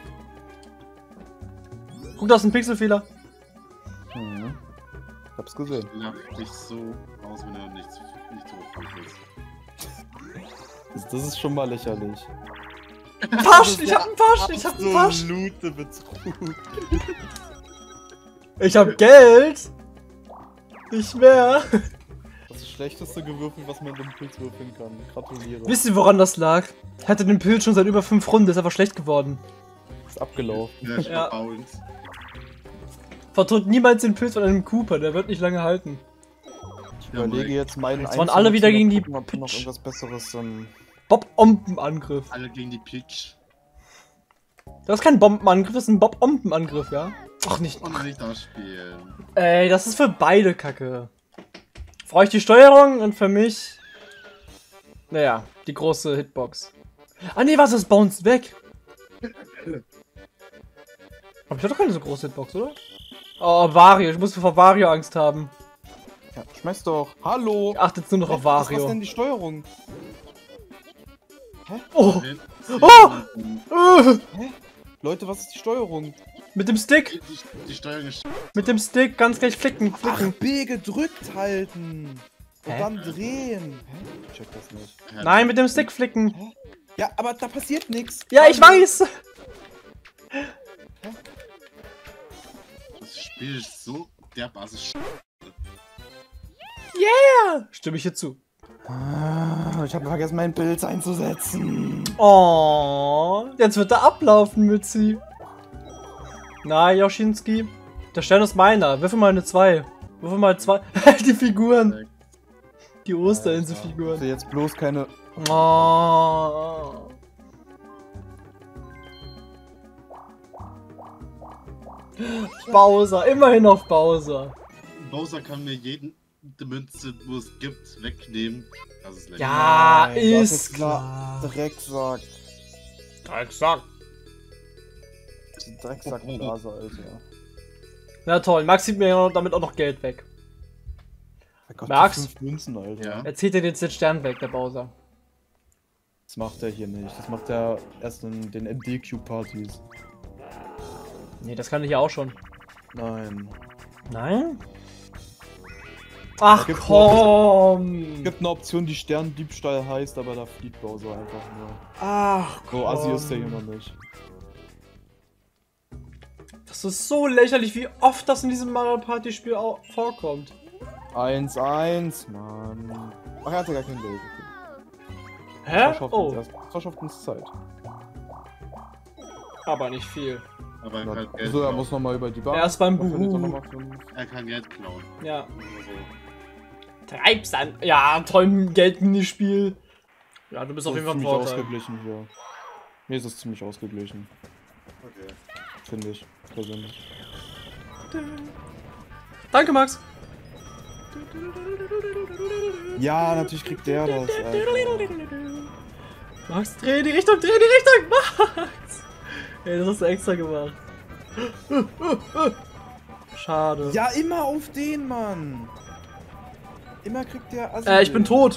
Guck, da ist ein Pixelfehler. Mhm. Ich hab's gesehen. Lach dich so aus, wenn du nicht, nicht zurückkommen willst. Das, das ist schon mal lächerlich. Pasch, ich hab einen Pasch, ich hab einen Pasch. Absolute Betrug. Ich hab Geld. Nicht mehr. Das ist das schlechteste Gewürfel, was man mit dem Pilz würfeln kann. Gratuliere. Wisst ihr, woran das lag? Ich hatte den Pilz schon seit über fünf Runden, ist einfach schlecht geworden. Ist abgelaufen. Ja, ich Ja. ja. Vertont niemals den Pilz von einem Cooper, der wird nicht lange halten. Ich überlege jetzt meinen Jetzt waren alle wieder gegen die gucken, ob noch Pitch. irgendwas besseres. Ähm, Bob-Ompen-Angriff. Alle gegen die Pitch. Das ist kein Bombenangriff, das ist ein Bob-Ompen-Angriff, ja? Ach, nicht. Und nicht das spielen. Ey, das ist für beide Kacke. Für euch die Steuerung und für mich. Naja, die große Hitbox. Ah, nee, was ist Bounce weg? Aber ich hatte doch keine so große Hitbox, oder? Oh, Wario, ich muss vor Wario Angst haben. ja, schmeiß doch. Hallo! Ich achte jetzt nur noch auf Was ist Wario. denn die Steuerung? Oh! Oh! Uh, Leute, was ist die Steuerung? mit dem Stick! Die, die Steuerung ist. Mit dem Stick, ganz gleich flicken, Ach, flicken. B gedrückt halten. Und Hä? dann drehen. Hä? Ich check das nicht. Nein, mit dem Stick flicken. Ja, aber da passiert nichts. Ja, ich weiß! Das Spiel ist so dermaßen sch. Ja, stimme ich hier zu. Ah, ich habe vergessen, meinen Pilz einzusetzen. Oh, jetzt wird er ablaufen, Mützi. Na, Joschinski. Der Stern ist meiner. Würfel mal eine zwei. Würfel mal zwei. Die Figuren. Die Osterinsel-Figuren. Bitte jetzt bloß keine. Oh. Bowser. Immerhin auf Bowser. Bowser kann mir jeden die Münze, wo es gibt, wegnehmen. Das ist lächerlich. Ja, Nein, das ist ist klar. Drecksack. Drecksack. Drecksackblase, Alter. Na toll, Max zieht mir damit auch noch Geld weg. Mein Gott, Max? die fünf Münzen, Alter. Ja. Er zieht dir jetzt den Stern weg, der Bowser. Das macht er hier nicht. Das macht er erst in den M D Q-Partys. Nee, das kann ich ja auch schon. Nein. Nein? Ach Gibt's komm! Es gibt eine Option, die Sterndiebstahl heißt, aber da flieht Bowser einfach nur. Ach komm. So assi ist der hier noch nicht. Das ist so lächerlich, wie oft das in diesem Mario Party Spiel auch vorkommt. eins eins, Mann. Ach, er hatte gar kein Geld. Hä? Verschafft Oh, uns, erst- verschafft uns Zeit. aber nicht viel. Aber er Na, kann Geld so, er klauen. muss nochmal über die Bahn. Erst beim Da findet er Buhu. noch mal fünf. Er kann Geld klauen. Ja. So. Treib's an. Ja, toll Geld-Minispiel. Ja, du bist auf Das jeden ist Fall im ziemlich Vorteil. ausgeglichen hier. Mir ist es ziemlich ausgeglichen, Okay. finde ich, persönlich. Danke, Max. Ja, natürlich kriegt der das, Alter. Max, dreh die Richtung, dreh die Richtung, Max! Ey, das hast du extra gemacht. Schade. Ja, immer auf den, Mann! Immer kriegt der Assi. Äh, ich bin tot.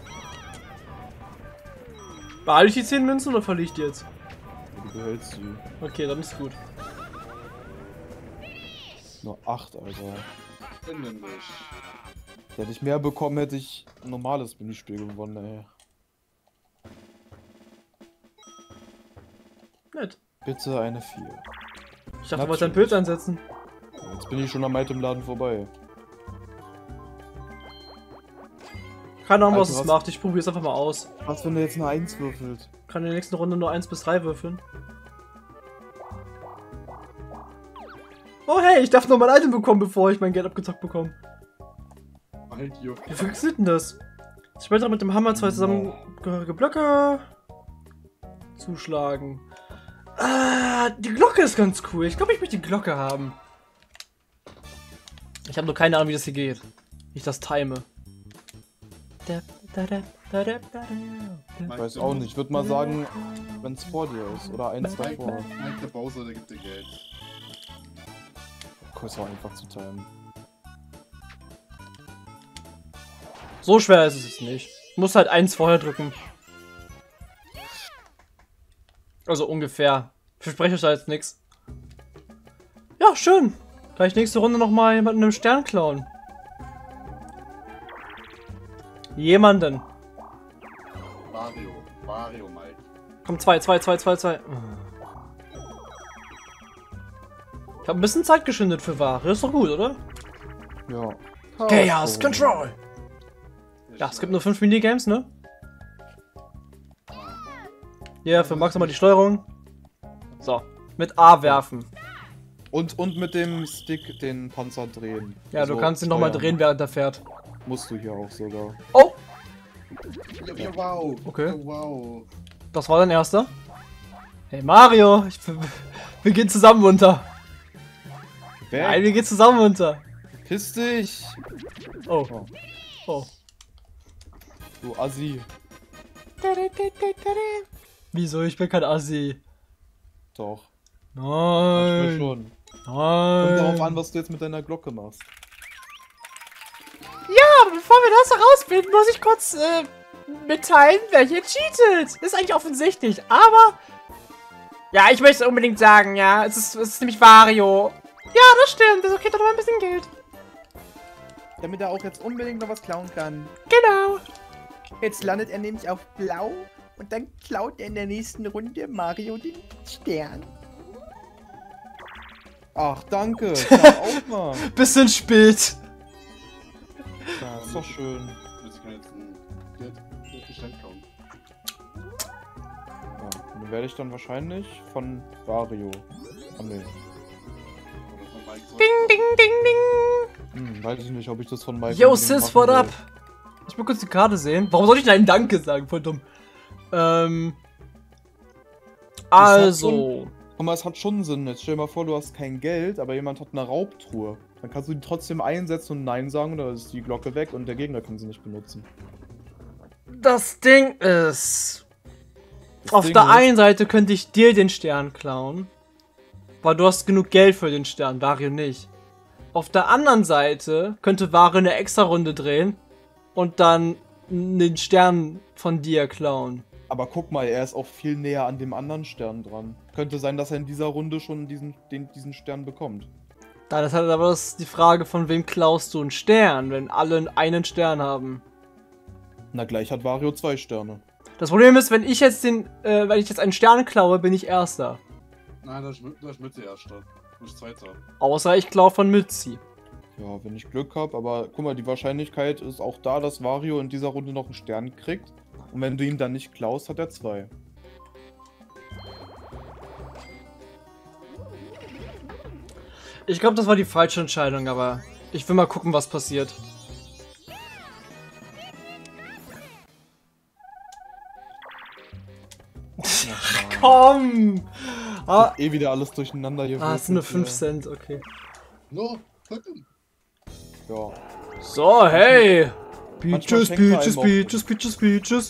Behalte ich die zehn Münzen oder verliere ich die jetzt? Du behältst sie. Okay, dann ist gut. Nur acht, Alter. Finde nicht. Hätte ich mehr bekommen, hätte ich ein normales Minispiel gewonnen, ey. Nett. Bitte eine vier. Ich dachte, du wolltest ein Bild einsetzen. Jetzt bin ich schon am Itemladen vorbei. Keine Ahnung, was Alter, es was- macht. Ich probiere es einfach mal aus. Was, wenn der jetzt eine eins würfelt? Kann in der nächsten Runde nur eins bis drei würfeln. Oh hey, ich darf noch mein Item bekommen, bevor ich mein Geld abgezockt bekomme. Halt, jo. Wie funktioniert denn das? Später mit dem Hammer zwei zusammengehörige Blöcke zuschlagen. Ah, die Glocke ist ganz cool. Ich glaube, ich möchte die Glocke haben. Ich habe nur keine Ahnung, wie das hier geht. Wie ich das time. Ich weiß auch nicht. Ich würde mal sagen, wenn es vor dir ist. Oder eins Mike, davor. Mike, der Bowser, der gibt dir Geld. Kurz war einfach zu timen. So schwer ist es jetzt nicht. Muss halt eins vorher drücken. Also ungefähr. Ich verspreche euch da jetzt nichts. Ja, schön. Gleich nächste Runde nochmal jemanden einen Stern klauen. Jemanden. Wario. Wario, Mike. Komm, zwei, zwei, zwei, zwei, zwei. Ich habe ein bisschen Zeit geschindet für Ware. Ist doch gut, oder? Ja. Chaos Control! Ja, es gibt nur fünf Minigames, ne? Ja, für Max nochmal die Steuerung. So, mit A werfen. Und, und mit dem Stick den Panzer drehen. Ja, Also du kannst ihn nochmal steuern. drehen, während er fährt. Musst du hier auch sogar. Oh! Ja, ja, wow. Okay. Ja, wow. Das war dein erster. Hey Mario, ich, wir gehen zusammen unter. Nein, wir gehen zusammen unter. Piss dich! Oh. Oh. Oh. Du Assi. Wieso? Ich bin kein Assi. Doch. Manchmal Nein. schon. Kommt darauf an, Nein. was du jetzt mit deiner Glocke machst. Ja, bevor wir das herausfinden, muss ich kurz äh, mitteilen, wer hier cheatet. Ist eigentlich offensichtlich, aber... Ja, ich möchte unbedingt sagen, ja, es ist, es ist nämlich Wario. Ja, das stimmt, das kriegt doch noch ein bisschen Geld. Damit er auch jetzt unbedingt noch was klauen kann. Genau. Jetzt landet er nämlich auf Blau und dann klaut er in der nächsten Runde Mario den Stern. Ach, danke. Klar, auch mal. Bisschen spät. Ja, ist doch schön. Jetzt kann jetzt ein Geld Geld klauen. Ja, dann werde ich dann wahrscheinlich von Wario. Ah, nee. Oder von Mike so. Ding, ding, ding, ding. Hm, weiß ich nicht, ob ich das von Mike. Yo, unbedingt Sis, machen what will. up? Ich will kurz die Karte sehen. Warum soll ich denn einen Danke sagen? Voll dumm. Ähm. Also. Guck mal, es hat schon Sinn. Jetzt stell dir mal vor, du hast kein Geld, aber jemand hat eine Raubtruhe. Dann kannst du die trotzdem einsetzen und Nein sagen, oder ist die Glocke weg und der Gegner kann sie nicht benutzen. Das Ding ist. Das Auf Ding der ist- einen Seite könnte ich dir den Stern klauen. Weil du hast genug Geld für den Stern, Wario nicht. Auf der anderen Seite könnte Wario eine extra Runde drehen und dann den Stern von dir klauen. Aber guck mal, er ist auch viel näher an dem anderen Stern dran. Könnte sein, dass er in dieser Runde schon diesen, den, diesen Stern bekommt. Da ist halt aber das die Frage, von wem klaust du einen Stern, wenn alle einen Stern haben. Na, gleich hat Wario zwei Sterne. Das Problem ist, wenn ich jetzt den, äh, wenn ich jetzt einen Stern klaue, bin ich Erster. Nein, da ist, da ist Mütze Erster. Du bist Zweiter. Außer ich klaue von Mützi. Ja, wenn ich Glück habe, aber guck mal, die Wahrscheinlichkeit ist auch da, dass Wario in dieser Runde noch einen Stern kriegt. Und wenn du ihn dann nicht klaust, hat er zwei. Ich glaube, das war die falsche Entscheidung, aber ich will mal gucken, was passiert. Komm! Ah, Eh wieder alles durcheinander hier. ah es sind nur fünf Cent, okay. No, fucking. Ja. So, hey! Manchmal Peaches, schenkt er Peaches, einem auch. Peaches, Peaches, Peaches.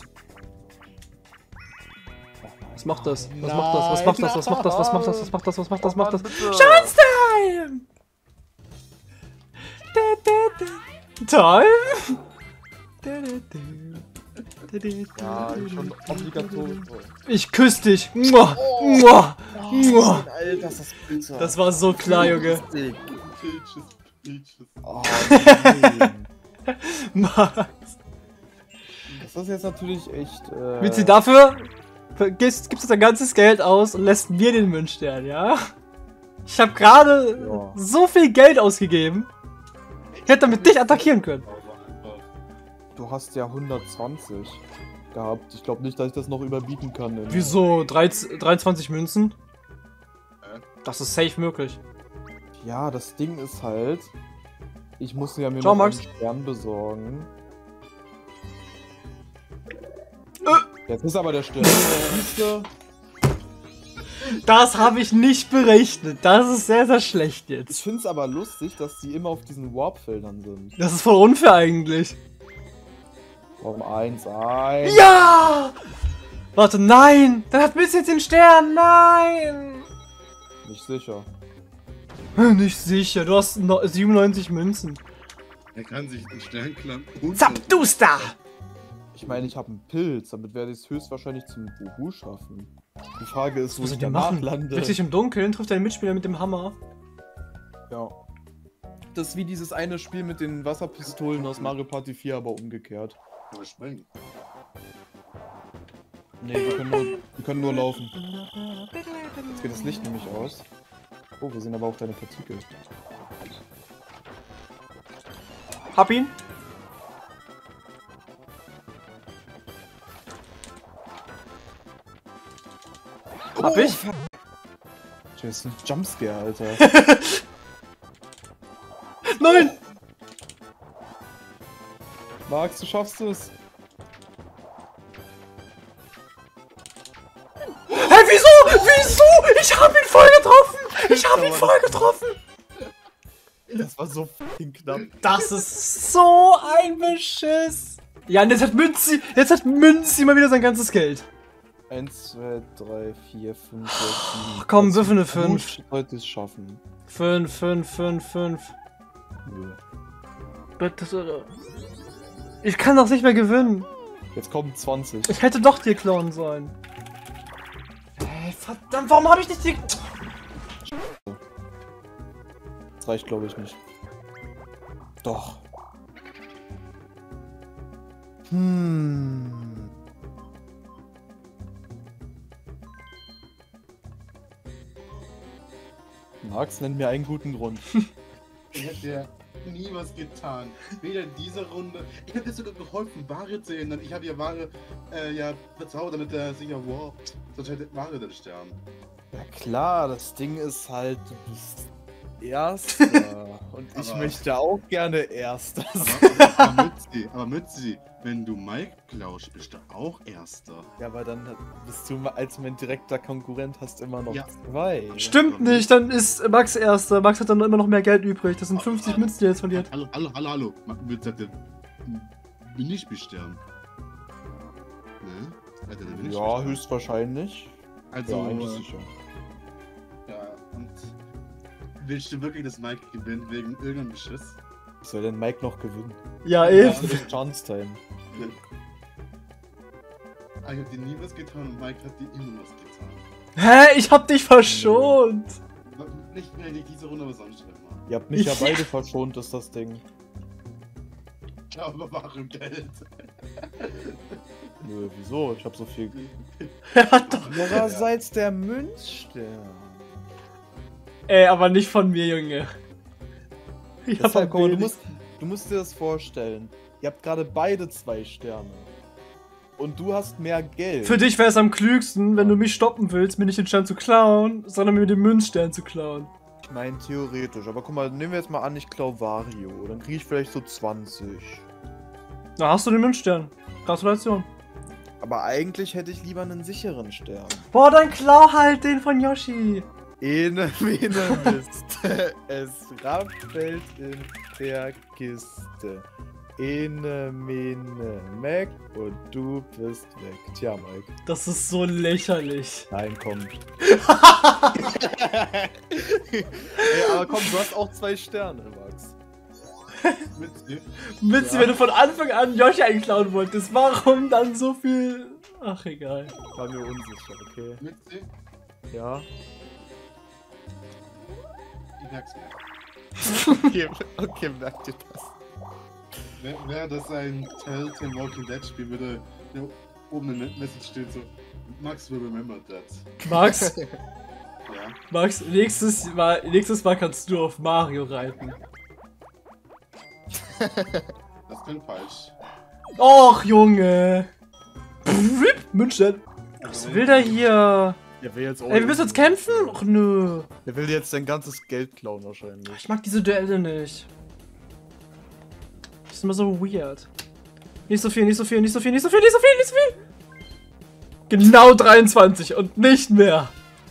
Was macht das? Was macht das? Was macht das? Was macht das? Was macht das? Was macht das? Was macht das? Was macht das? Chance Time! Time! Ja, schon obligatorisch. Ich küsse dich. Mua, mua, mua. Alter, ist das bitter. Das war so klar, Junge. Peaches, Peaches. Oh, nein. Max. Das ist jetzt natürlich echt. Äh... Mitzi, dafür gibst, gibst du dein ganzes Geld aus und lässt mir den Münzstern, ja? Ich habe gerade Ja. so viel Geld ausgegeben. Ich hätte damit dich attackieren können. Du hast ja hundertzwanzig gehabt. Ich glaube nicht, dass ich das noch überbieten kann. in- Wieso? dreiundzwanzig Münzen? Äh? Das ist safe möglich. Ja, das Ding ist halt. Ich muss ja mir Ciao, noch Max. einen Stern besorgen. Äh. Jetzt ist aber der Stern. Siehst du? Das habe ich nicht berechnet. Das ist sehr, sehr schlecht Ich jetzt. finde es aber lustig, dass die immer auf diesen Warp-Feldern sind. Das ist voll unfair eigentlich. Warum eins, eins? Ja! Warte, nein! Dann hat Mitzi jetzt den Stern. Nein! Nicht sicher. Nicht sicher. Du hast no- siebenundneunzig Münzen. Er kann sich den Stern klauen. und- Zapduster! Ich meine, ich habe einen Pilz, damit werde ich es höchstwahrscheinlich zum Buhu schaffen. Die Frage ist, wo Was ich soll der danach machen? lande. Wirklich im Dunkeln trifft dein Mitspieler mit dem Hammer. Ja. Das ist wie dieses eine Spiel mit den Wasserpistolen aus Mario Party vier, aber umgekehrt. Kann man springen. Nee, wir können nur, wir können nur laufen. Jetzt geht das Licht nämlich aus. Oh, wir sehen aber auch deine Partikel. Hab ihn. Hab ich? Das ist ein Jumpscare, Alter. Nein! Max, du schaffst es. Hä, wieso? Wieso? Ich hab ihn voll getroffen! Ich hab ihn voll getroffen! Das war so fucking knapp. Das ist so ein Beschiss! Ja, und jetzt hat Münzi, jetzt hat Münzi mal wieder sein ganzes Geld. eins, zwei, drei, vier, fünf, sechs, sieben. komm, Das wirf eine gut, fünf. Sollte es schaffen. fünf, fünf, fünf, fünf. Nö. Bitte. Ich kann doch nicht mehr gewinnen. Jetzt kommen zwanzig. Ich hätte doch dir klauen sollen. Ey, verdammt, warum habe ich nicht die... Das reicht, glaube ich, nicht. Doch. Hm. Max, nenn mir einen guten Grund. Ich hätte dir nie was getan. Weder in dieser Runde. Ich hätte dir sogar geholfen, Ware zu ändern. Ich habe ja Ware äh, ja, verzaubert, damit er sicher wow. Sonst hätte Ware den Stern. Ja klar, das Ding ist halt, du bist Erster. Und ich Aber- möchte auch gerne Erster sein. Aber, aber, aber Mützi, aber Mützi, wenn du Mike klaust, bist du auch Erster. Ja, aber dann bist du als mein direkter Konkurrent hast immer noch Ja. zwei. Stimmt nicht, dann ist Max Erster. Max hat dann immer noch mehr Geld übrig. Das sind fünfzig Münzen, die er jetzt verliert. Hallo, hallo, hallo, hallo. Mützi hat den bin ich Stern. Ne? Hat er den bin ich Ja, Stern. höchstwahrscheinlich. Also, Ja, eigentlich sicher. ja, und willst du wirklich, dass Mike gewinnt wegen irgendeinem Beschiss? Soll denn Mike noch gewinnen? Ja, Ja, eben. das ist Chance Time. Ich hab dir nie was getan und Mike hat dir immer was getan. Hä? Ich hab dich verschont! Nicht mehr nicht diese Runde, aber sonst immer. Ihr habt mich ja Ja. beide verschont, ist das Ding. Ja, aber warum Geld? Nö, wieso? Ich hab so viel. Er hat doch. Ihrerseits der Münzstern. Ey, aber nicht von mir, Junge. Ich hab Deshalb, am guck mal, du, wenig- musst, du musst dir das vorstellen. Ihr habt gerade beide zwei Sterne. Und du hast mehr Geld. Für dich wäre es am klügsten, wenn du mich stoppen willst, mir nicht den Stern zu klauen, sondern mir den Münzstern zu klauen. Ich meine theoretisch, aber guck mal, nehmen wir jetzt mal an, ich klau Wario. Dann kriege ich vielleicht so zwanzig. Da hast du den Münzstern. Gratulation. Aber eigentlich hätte ich lieber einen sicheren Stern. Boah, dann klau halt den von Yoshi. Ene, mene, Mist. Es rappelt in der Kiste. Ene, mene, Mac und du bist weg. Tja, Mike. Das ist so lächerlich. Nein, komm. Ey, aber komm, du hast auch zwei Sterne, Max. Mit Mitzi, Ja. wenn du von Anfang an Yoshi einklauen wolltest, warum dann so viel... Ach, egal. War mir unsicher, okay. Mit Ja. Ich merk's mir. Okay, okay, merkt ihr das? Wäre wär das ein Telltale Walking Dead Spiel, würde ja, oben eine Message stehen so, Max will remember that. Max, Ja. Max, nächstes Mal, nächstes Mal kannst du auf Mario reiten. Das klingt falsch. Och, Junge. Pfff, Münzstern. Was will der hier? Der will jetzt auch Ey, wir müssen jetzt kämpfen? Och, nö. Der will jetzt sein ganzes Geld klauen wahrscheinlich. Ich mag diese Duelle nicht. Das ist immer so weird. Nicht so viel, nicht so viel, nicht so viel, nicht so viel, nicht so viel, nicht so viel. Genau dreiundzwanzig und nicht mehr.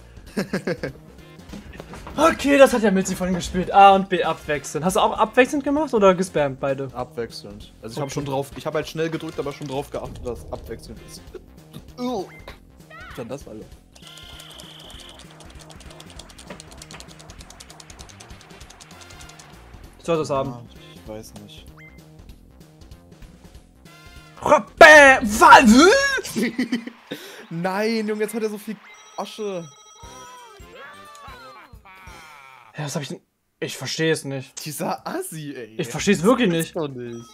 Okay, das hat ja Mitzi vorhin gespielt. A und B abwechselnd. Hast du auch abwechselnd gemacht oder gespammt beide? Abwechselnd. Also ich habe Okay. schon drauf, ich habe halt schnell gedrückt, aber schon drauf geachtet, dass es abwechselnd ist. Uh. Dann das alle. Ich soll das haben. Ah, ich weiß nicht. Bäh, was? Nein, Junge, jetzt hat er so viel Asche. Ja, was hab ich denn? Ich verstehe es nicht. Dieser Assi, ey. Ich verstehe es wirklich Das nicht. doch nicht.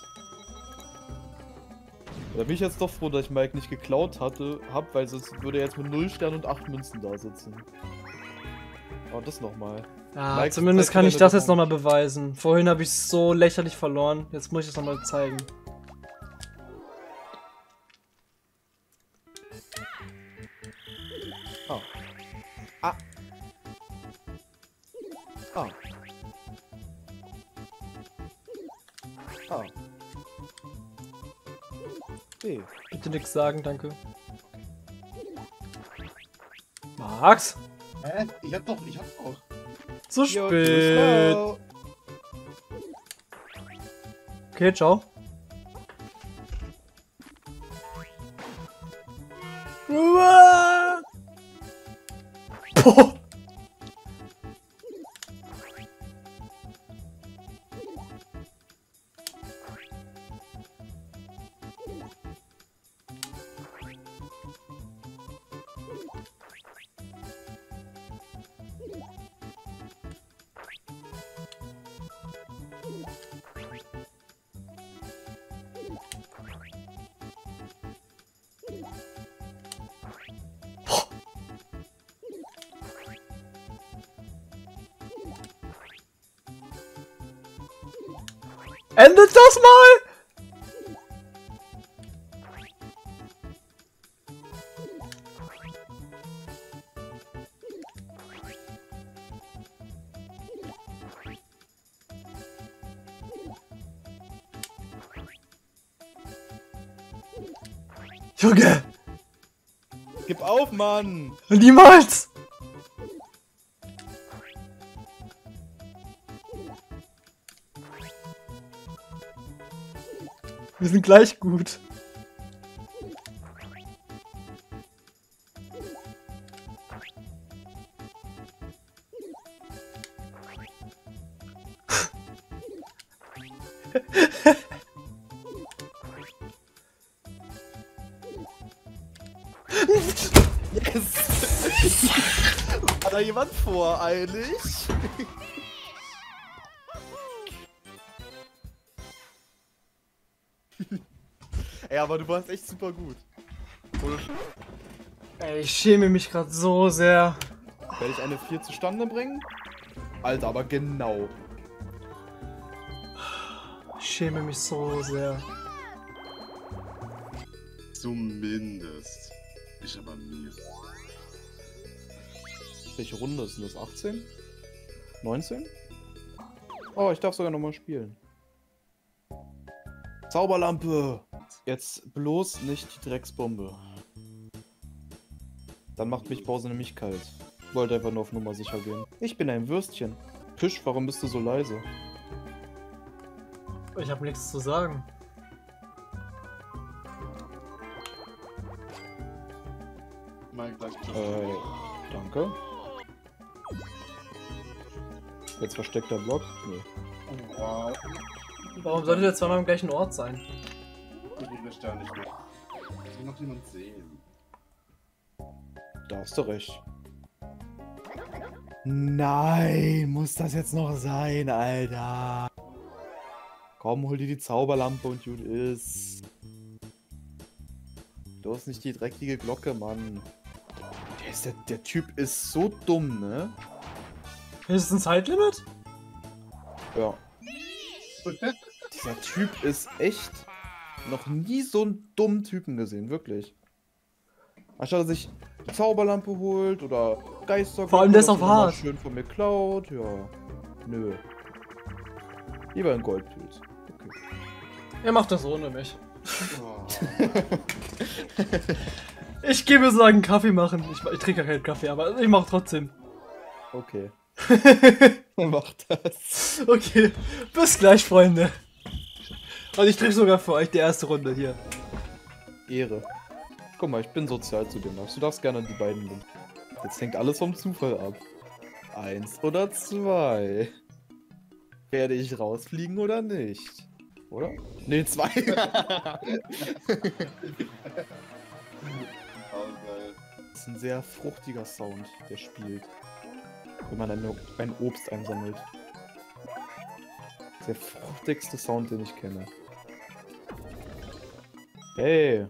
Da bin ich jetzt doch froh, dass ich Mike nicht geklaut hatte, hab, weil sonst würde er jetzt mit null Sternen und acht Münzen da sitzen. Aber das nochmal. Ja, Mike, zumindest zeig kann mir ich deine das jetzt Revanche. nochmal beweisen. Vorhin habe ich es so lächerlich verloren. Jetzt muss ich es nochmal zeigen. Ah. Ah. Ah. Ah. B. Bitte nichts sagen, danke. Max? Hä? Ich hab doch, ich hab doch. So Jo, spät. ciao. Okay, ciao. Uah. Boah. Endet das mal! Junge! Gib auf, Mann! Niemals! Wir sind gleich gut. Hat da jemand voreilig? Ey, aber du warst echt super gut. Ey, ich schäme mich gerade so sehr. Werde ich eine vier zustande bringen? Alter, aber genau. Ich schäme mich so sehr. Zumindest. Ich aber mir. Welche Runde ist denn das? achtzehn? neunzehn? Oh, ich darf sogar nochmal spielen. Zauberlampe! Jetzt bloß nicht die Drecksbombe. Dann macht mich Bowser nämlich kalt. Wollte einfach nur auf Nummer sicher gehen. Ich bin ein Würstchen. Pisch, warum bist du so leise? Ich habe nichts zu sagen. Mein gleich Äh, danke. Jetzt versteckter Block? Nee. Oh, wow. Warum sollte der zweimal am gleichen Ort sein? Ich krieg den Stern nicht mehr. Soll noch jemand sehen? Da hast du recht. Nein, muss das jetzt noch sein, Alter? Komm, hol dir die Zauberlampe und gut ist. Du hast nicht die dreckige Glocke, Mann. Der, ist der, der Typ ist so dumm, ne? Ist es ein Zeitlimit? Ja. Dieser Typ ist echt noch nie so einen dummen Typen gesehen, wirklich. Anstatt er sich die Zauberlampe holt oder Geister. Vor allem der ist auf hart. Schön von mir klaut, ja. Nö. Lieber ein Goldpilz. Okay. Er macht das ohne mich. Oh. Ich gehe mir so einen Kaffee machen. Ich, ich trinke ja keinen Kaffee, aber ich mach trotzdem. Okay. Mach das. Okay, bis gleich, Freunde. Und ich trinke sogar für euch die erste Runde hier. Ehre. Guck mal, ich bin sozial zu dir, Max. Du darfst gerne die beiden nehmen. Jetzt hängt alles vom Zufall ab. Eins oder zwei. Werde ich rausfliegen oder nicht? Oder? Ne, zwei. Oh, geil. Das ist ein sehr fruchtiger Sound, der spielt. Wenn man eine, ein Obst einsammelt. Der fruchtigste Sound, den ich kenne. Hey!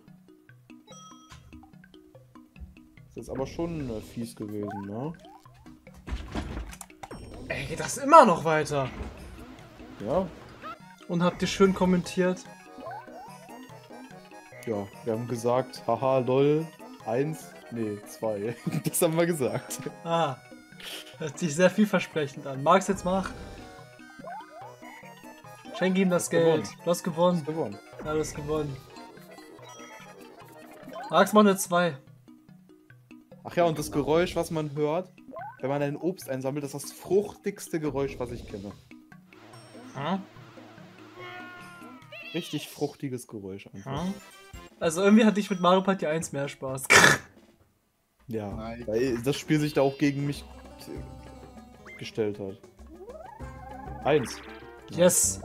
Das ist aber schon äh, fies gewesen, ne? Ey, geht das immer noch weiter? Ja, Und habt ihr schön kommentiert? ja, wir haben gesagt, haha, lol, eins, nee, zwei. Das haben wir gesagt. Ah, hört sich sehr vielversprechend an. Mag's jetzt machen? Schenk ihm das Geld. gewonnen. Du hast gewonnen. Gewonnen. Ja, du hast gewonnen. Max, mach eine zwei. Ach ja, und das Geräusch, was man hört, wenn man ein Obst einsammelt, das ist das fruchtigste Geräusch, was ich kenne. Hm? Richtig fruchtiges Geräusch einfach. Hm? Also irgendwie hatte ich mit Mario Party eins mehr Spaß. Ja, Nein. weil das Spiel sich da auch gegen mich gestellt hat. Eins. Yes.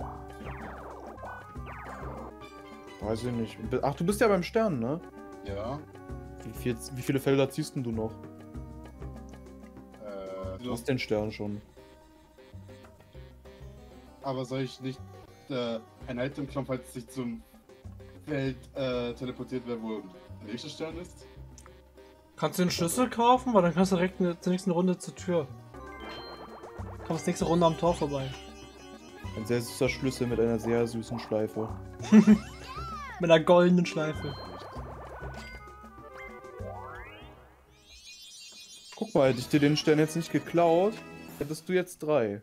Weiß ich nicht. Ach, du bist ja beim Stern, ne? Ja. Wie, viel, wie viele Felder ziehst denn du noch? Äh, Du hast den Stern schon. aber soll ich nicht äh, ein Item klauen, falls es sich zum Feld äh, teleportiert wird, wo der nächste Stern ist? Kannst du den Schlüssel kaufen? Weil dann kannst du direkt in der nächsten Runde zur Tür. Kommst nächste Runde am Tor vorbei. Ein sehr süßer Schlüssel mit einer sehr süßen Schleife. Mit einer goldenen Schleife. Guck mal, hätte ich dir den Stern jetzt nicht geklaut, hättest du jetzt drei.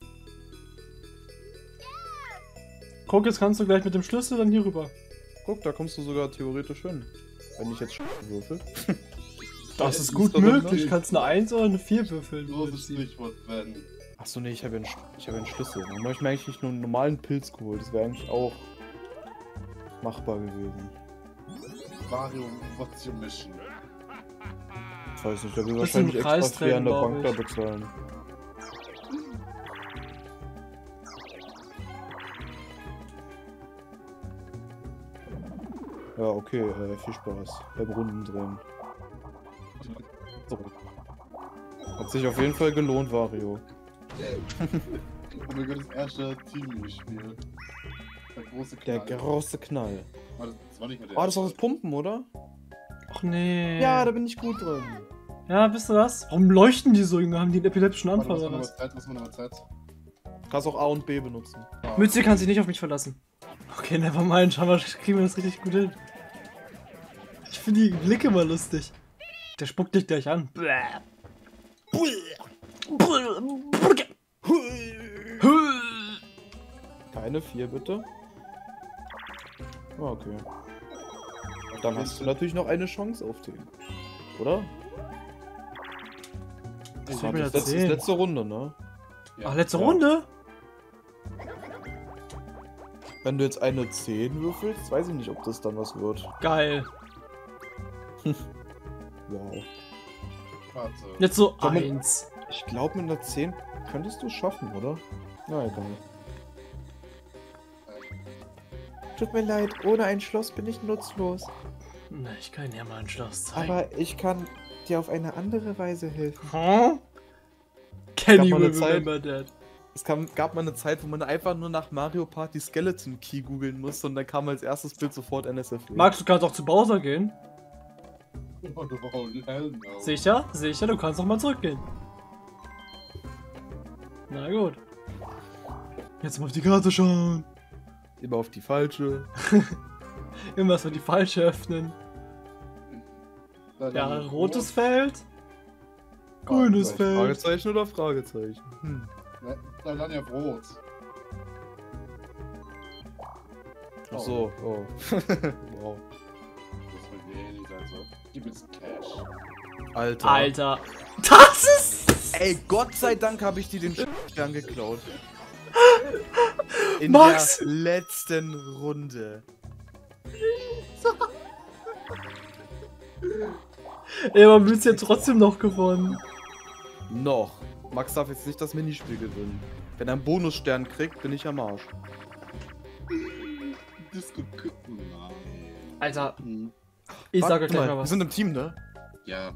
Guck, jetzt kannst du gleich mit dem Schlüssel dann hier rüber. Guck, da kommst du sogar theoretisch hin. Wenn ich jetzt Sch würfel. Das ist ist gut doch möglich. noch- Du kannst eine eins oder eine vier würfeln. Großes Stichwort werden. Achso, nee, ich habe ja einen, Sch- ich hab ja einen Schlüssel. Warum habe ich mir eigentlich nicht nur einen normalen Pilz geholt? Das wäre eigentlich auch machbar gewesen. Mario What's Your Mission? Ich weiß nicht, der will Bisschen wahrscheinlich im extra Kreis viel an der drehen, Bank da glaub bezahlen. Ja, okay, äh, viel Spaß beim Rundendrehen. So. Hat sich auf jeden Fall gelohnt, Wario. Oh mein Gott, das erste Team-Spiel. Der große Der Knall. große Knall. Warte, das war nicht mehr der Oh, das war das erste. Pumpen, oder? Ach nee. Ja, da bin ich gut drin. Ja, wisst ihr was? Warum leuchten die so? Junge? Haben die einen epileptischen Warte, Anfall was oder war was? Nummer Z? Was war Nummer Z? Du kannst auch A und B benutzen. Ah. Mütze kann sich nicht auf mich verlassen. Okay, nevermind. Schau mal, kriegen wir das richtig gut hin. Ich finde die Blicke mal lustig. Der spuckt dich gleich an. Keine vier, bitte. Ah, okay. Dann hast du natürlich noch eine Chance auf den. Oder? Was Das soll ist mir letzte, erzählen? letzte Runde, ne? Ja. Ach, letzte Ja. Runde? Wenn du jetzt eine zehn würfelst, weiß ich nicht, ob das dann was wird. Geil. Wow. Warte. Jetzt so Komm, eins. Ich glaube, mit einer zehn könntest du es schaffen, oder? Na egal. Tut mir leid, ohne ein Schloss bin ich nutzlos. Na, ich kann ja mal ein Schloss zeigen. Aber ich kann dir auf eine andere Weise helfen. Huh? Kenny Gab mal eine will Zeit- remember that. Es kam, gab mal eine Zeit, wo man einfach nur nach Mario Party Skeleton Key googeln musste und dann kam als erstes Bild sofort N S F W. Max, du kannst auch zu Bowser gehen. Oh, oh, hell no. Sicher? Sicher, du kannst noch mal zurückgehen. Na gut. Jetzt mal auf die Karte schauen. Immer auf die falsche. Immer erstmal die falsche öffnen. Da Ja, dann rotes Feld. Grünes Feld. Fragezeichen oder Fragezeichen? Hm. Ja, da dann ja Rot. Ach so, oh. Wow. Das will mir eh nicht sein so. Gib jetzt Cash. Alter. Alter. Das ist... Ey, Gott sei Dank habe ich dir den Stern geklaut. In Max! der letzten Runde. Ey, aber willst ja trotzdem noch gewonnen. Noch. Max darf jetzt nicht das Minispiel gewinnen. Wenn er einen Bonusstern kriegt, bin ich am Arsch. Disco Nein. Alter, Hm. ich Warte sag euch gleich mal Wir was. sind im Team, ne? Ja.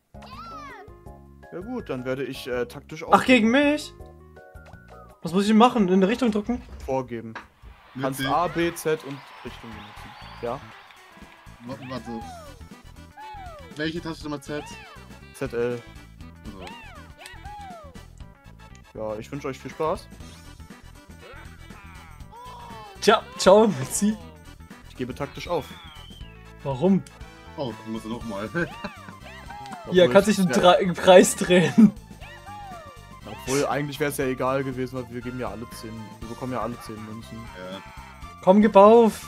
Ja gut, dann werde ich äh, taktisch auch Ach, gegen mich? Was muss ich denn machen? In eine Richtung drücken? vorgeben. Kannst Mit A, B, Z und Richtung benutzen. Ja? Warte, warte. Welche Taste Nummer Z? Z L. Also, Ja, ich wünsche euch viel Spaß. Tja, ciao, Mitzi. Ich gebe taktisch auf. Warum? oh, du musst nochmal. Hier, Obwohl kann ich- sich im, ja, Dre- im Kreis drehen. Obwohl, eigentlich wäre es ja egal gewesen, weil wir geben ja alle zehn. Wir bekommen ja alle zehn Münzen. Ja. Komm, gib auf.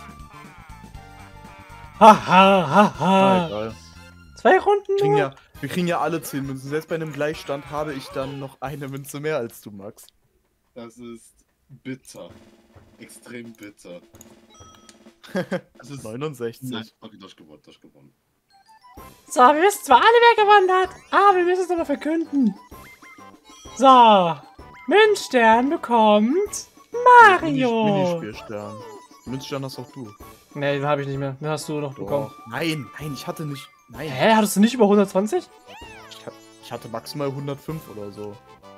Haha, haha. Ah, egal. Zwei Runden Wir kriegen, nur? ja, wir kriegen ja alle zehn Münzen. Selbst bei einem Gleichstand habe ich dann noch eine Münze mehr als du, Max. Das ist bitter. Extrem bitter. Das ist. neunundsechzig. Nein, okay, das gewonnen, das gewonnen. So, wir wissen zwar alle, wer gewonnen hat, aber wir müssen es aber verkünden. So, Münzstern bekommt Mario. Minispielstern. Münzstern hast auch du. Nee, den habe ich nicht mehr. Den hast du noch bekommen. Doch. Nein, nein, ich hatte nicht. Nein. Hä, hattest du nicht über hundertzwanzig? Ich, ha- ich hatte maximal hundertfünf oder so.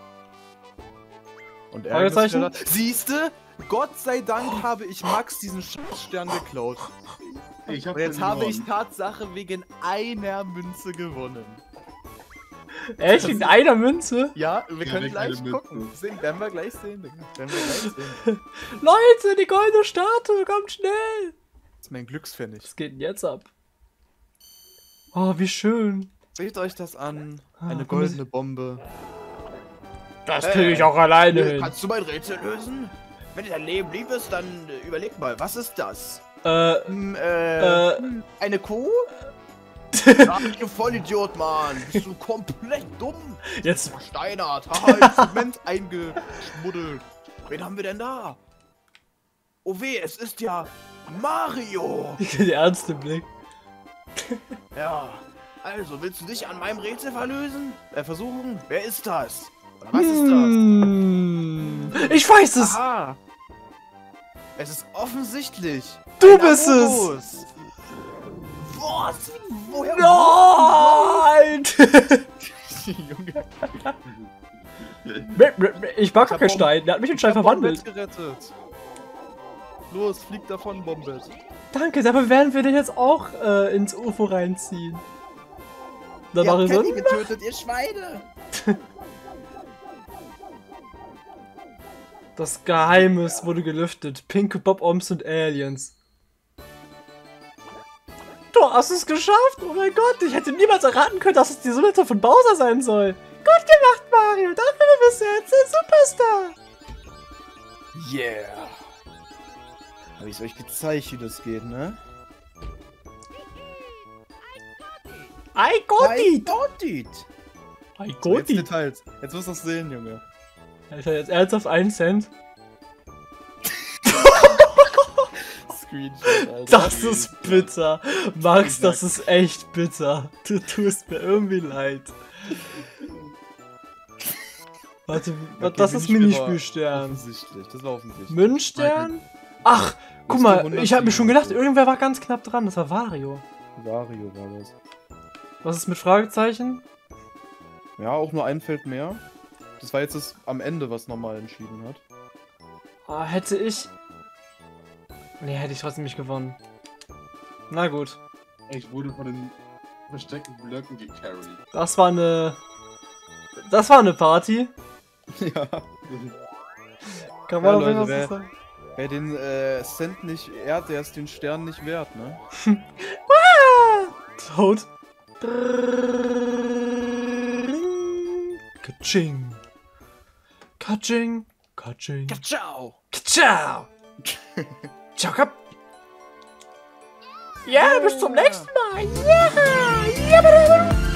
Und er Fragezeichen? Siehste? Gott sei Dank habe ich Max diesen Stern geklaut. Ich hab Und jetzt den habe ich gewonnen. Tatsache wegen einer Münze gewonnen. Echt? Wegen einer Münze? Ja, wir Ja, können wegen gleich einer gucken. Münze. Sehen, werden wir gleich sehen. Digga. Werden wir gleich sehen. Leute, die goldene Statue, kommt schnell. Das ist mein Glückspfennig. Was geht denn jetzt ab? Oh, wie schön. Seht euch das an. Ah, Eine guck mal, goldene Bombe. Das Äh, kriege ich auch alleine hin. Kannst du mein Rätsel lösen? Wenn dir dein Leben lieb ist, dann äh, überleg mal, was ist das? Äh, Hm, äh, äh, eine Kuh? Ach, du Vollidiot, Mann. Bist du komplett dumm? jetzt. Versteinert. Haha, ins Zement eingeschmuddelt. Wen haben wir denn da? Oh weh, es ist ja Mario. Der ernste Blick. Ja, also willst du dich an meinem Rätsel verlösen? Äh, versuchen? Wer ist das? Oder was ist das? Hm, ich weiß es. Aha. Es ist offensichtlich. Du ein bist es. Amogus. Was? Woher? Nein! Junge. Ich mag gar hab keinen Bomb- Stein, der hat mich in Stein Ich hab verwandelt. Bombett gerettet. Los, flieg davon, Bombett. Danke, dabei werden wir den jetzt auch äh, ins U F O reinziehen. Dann Ihr mache habt ich so. Penny getötet, ihr Schweine. Das Geheimnis wurde gelüftet. Pinke Bob-Oms und Aliens. Du hast es geschafft! Oh mein Gott, ich hätte niemals erraten können, dass es die Simulator von Bowser sein soll. Gut gemacht, Mario! Dafür bist du jetzt ein Superstar! Yeah. Hab ich's euch gezeigt, wie das geht, ne? I got it! got it! I So, got jetzt it! Details. Jetzt wirst du das sehen, Junge. Alter, jetzt ernsthaft einen Cent? Screenshot, Alter. Das ist bitter. Max, das ist echt bitter. Du tust mir irgendwie leid. Warte, Okay, das ist Minispiel war Minispielstern. Offensichtlich, das war offensichtlich. Münzstern? Ach, guck Müsste mal, hundert ich hab mir schon Spiele gedacht, sein. irgendwer war ganz knapp dran. Das war Wario. Wario war das. Was ist mit Fragezeichen? Ja, auch nur ein Feld mehr. Das war jetzt das am Ende, was nochmal entschieden hat. Ah, hätte ich... Nee, hätte ich trotzdem nicht gewonnen. Na gut. Ich wurde von den versteckten Blöcken gecarried. Das war eine... Das war eine Party. Ja. Kann Ja, man auf Leute, jeden Fall wer- so sagen. Wer den äh, Cent nicht ehrt, der ist den Stern nicht wert, ne? Tot. Kaching. Kaching. Kaching. Ciao. Ciao. Ciao, Kap. Ja, bis zum nächsten Mal. Ja. Ja.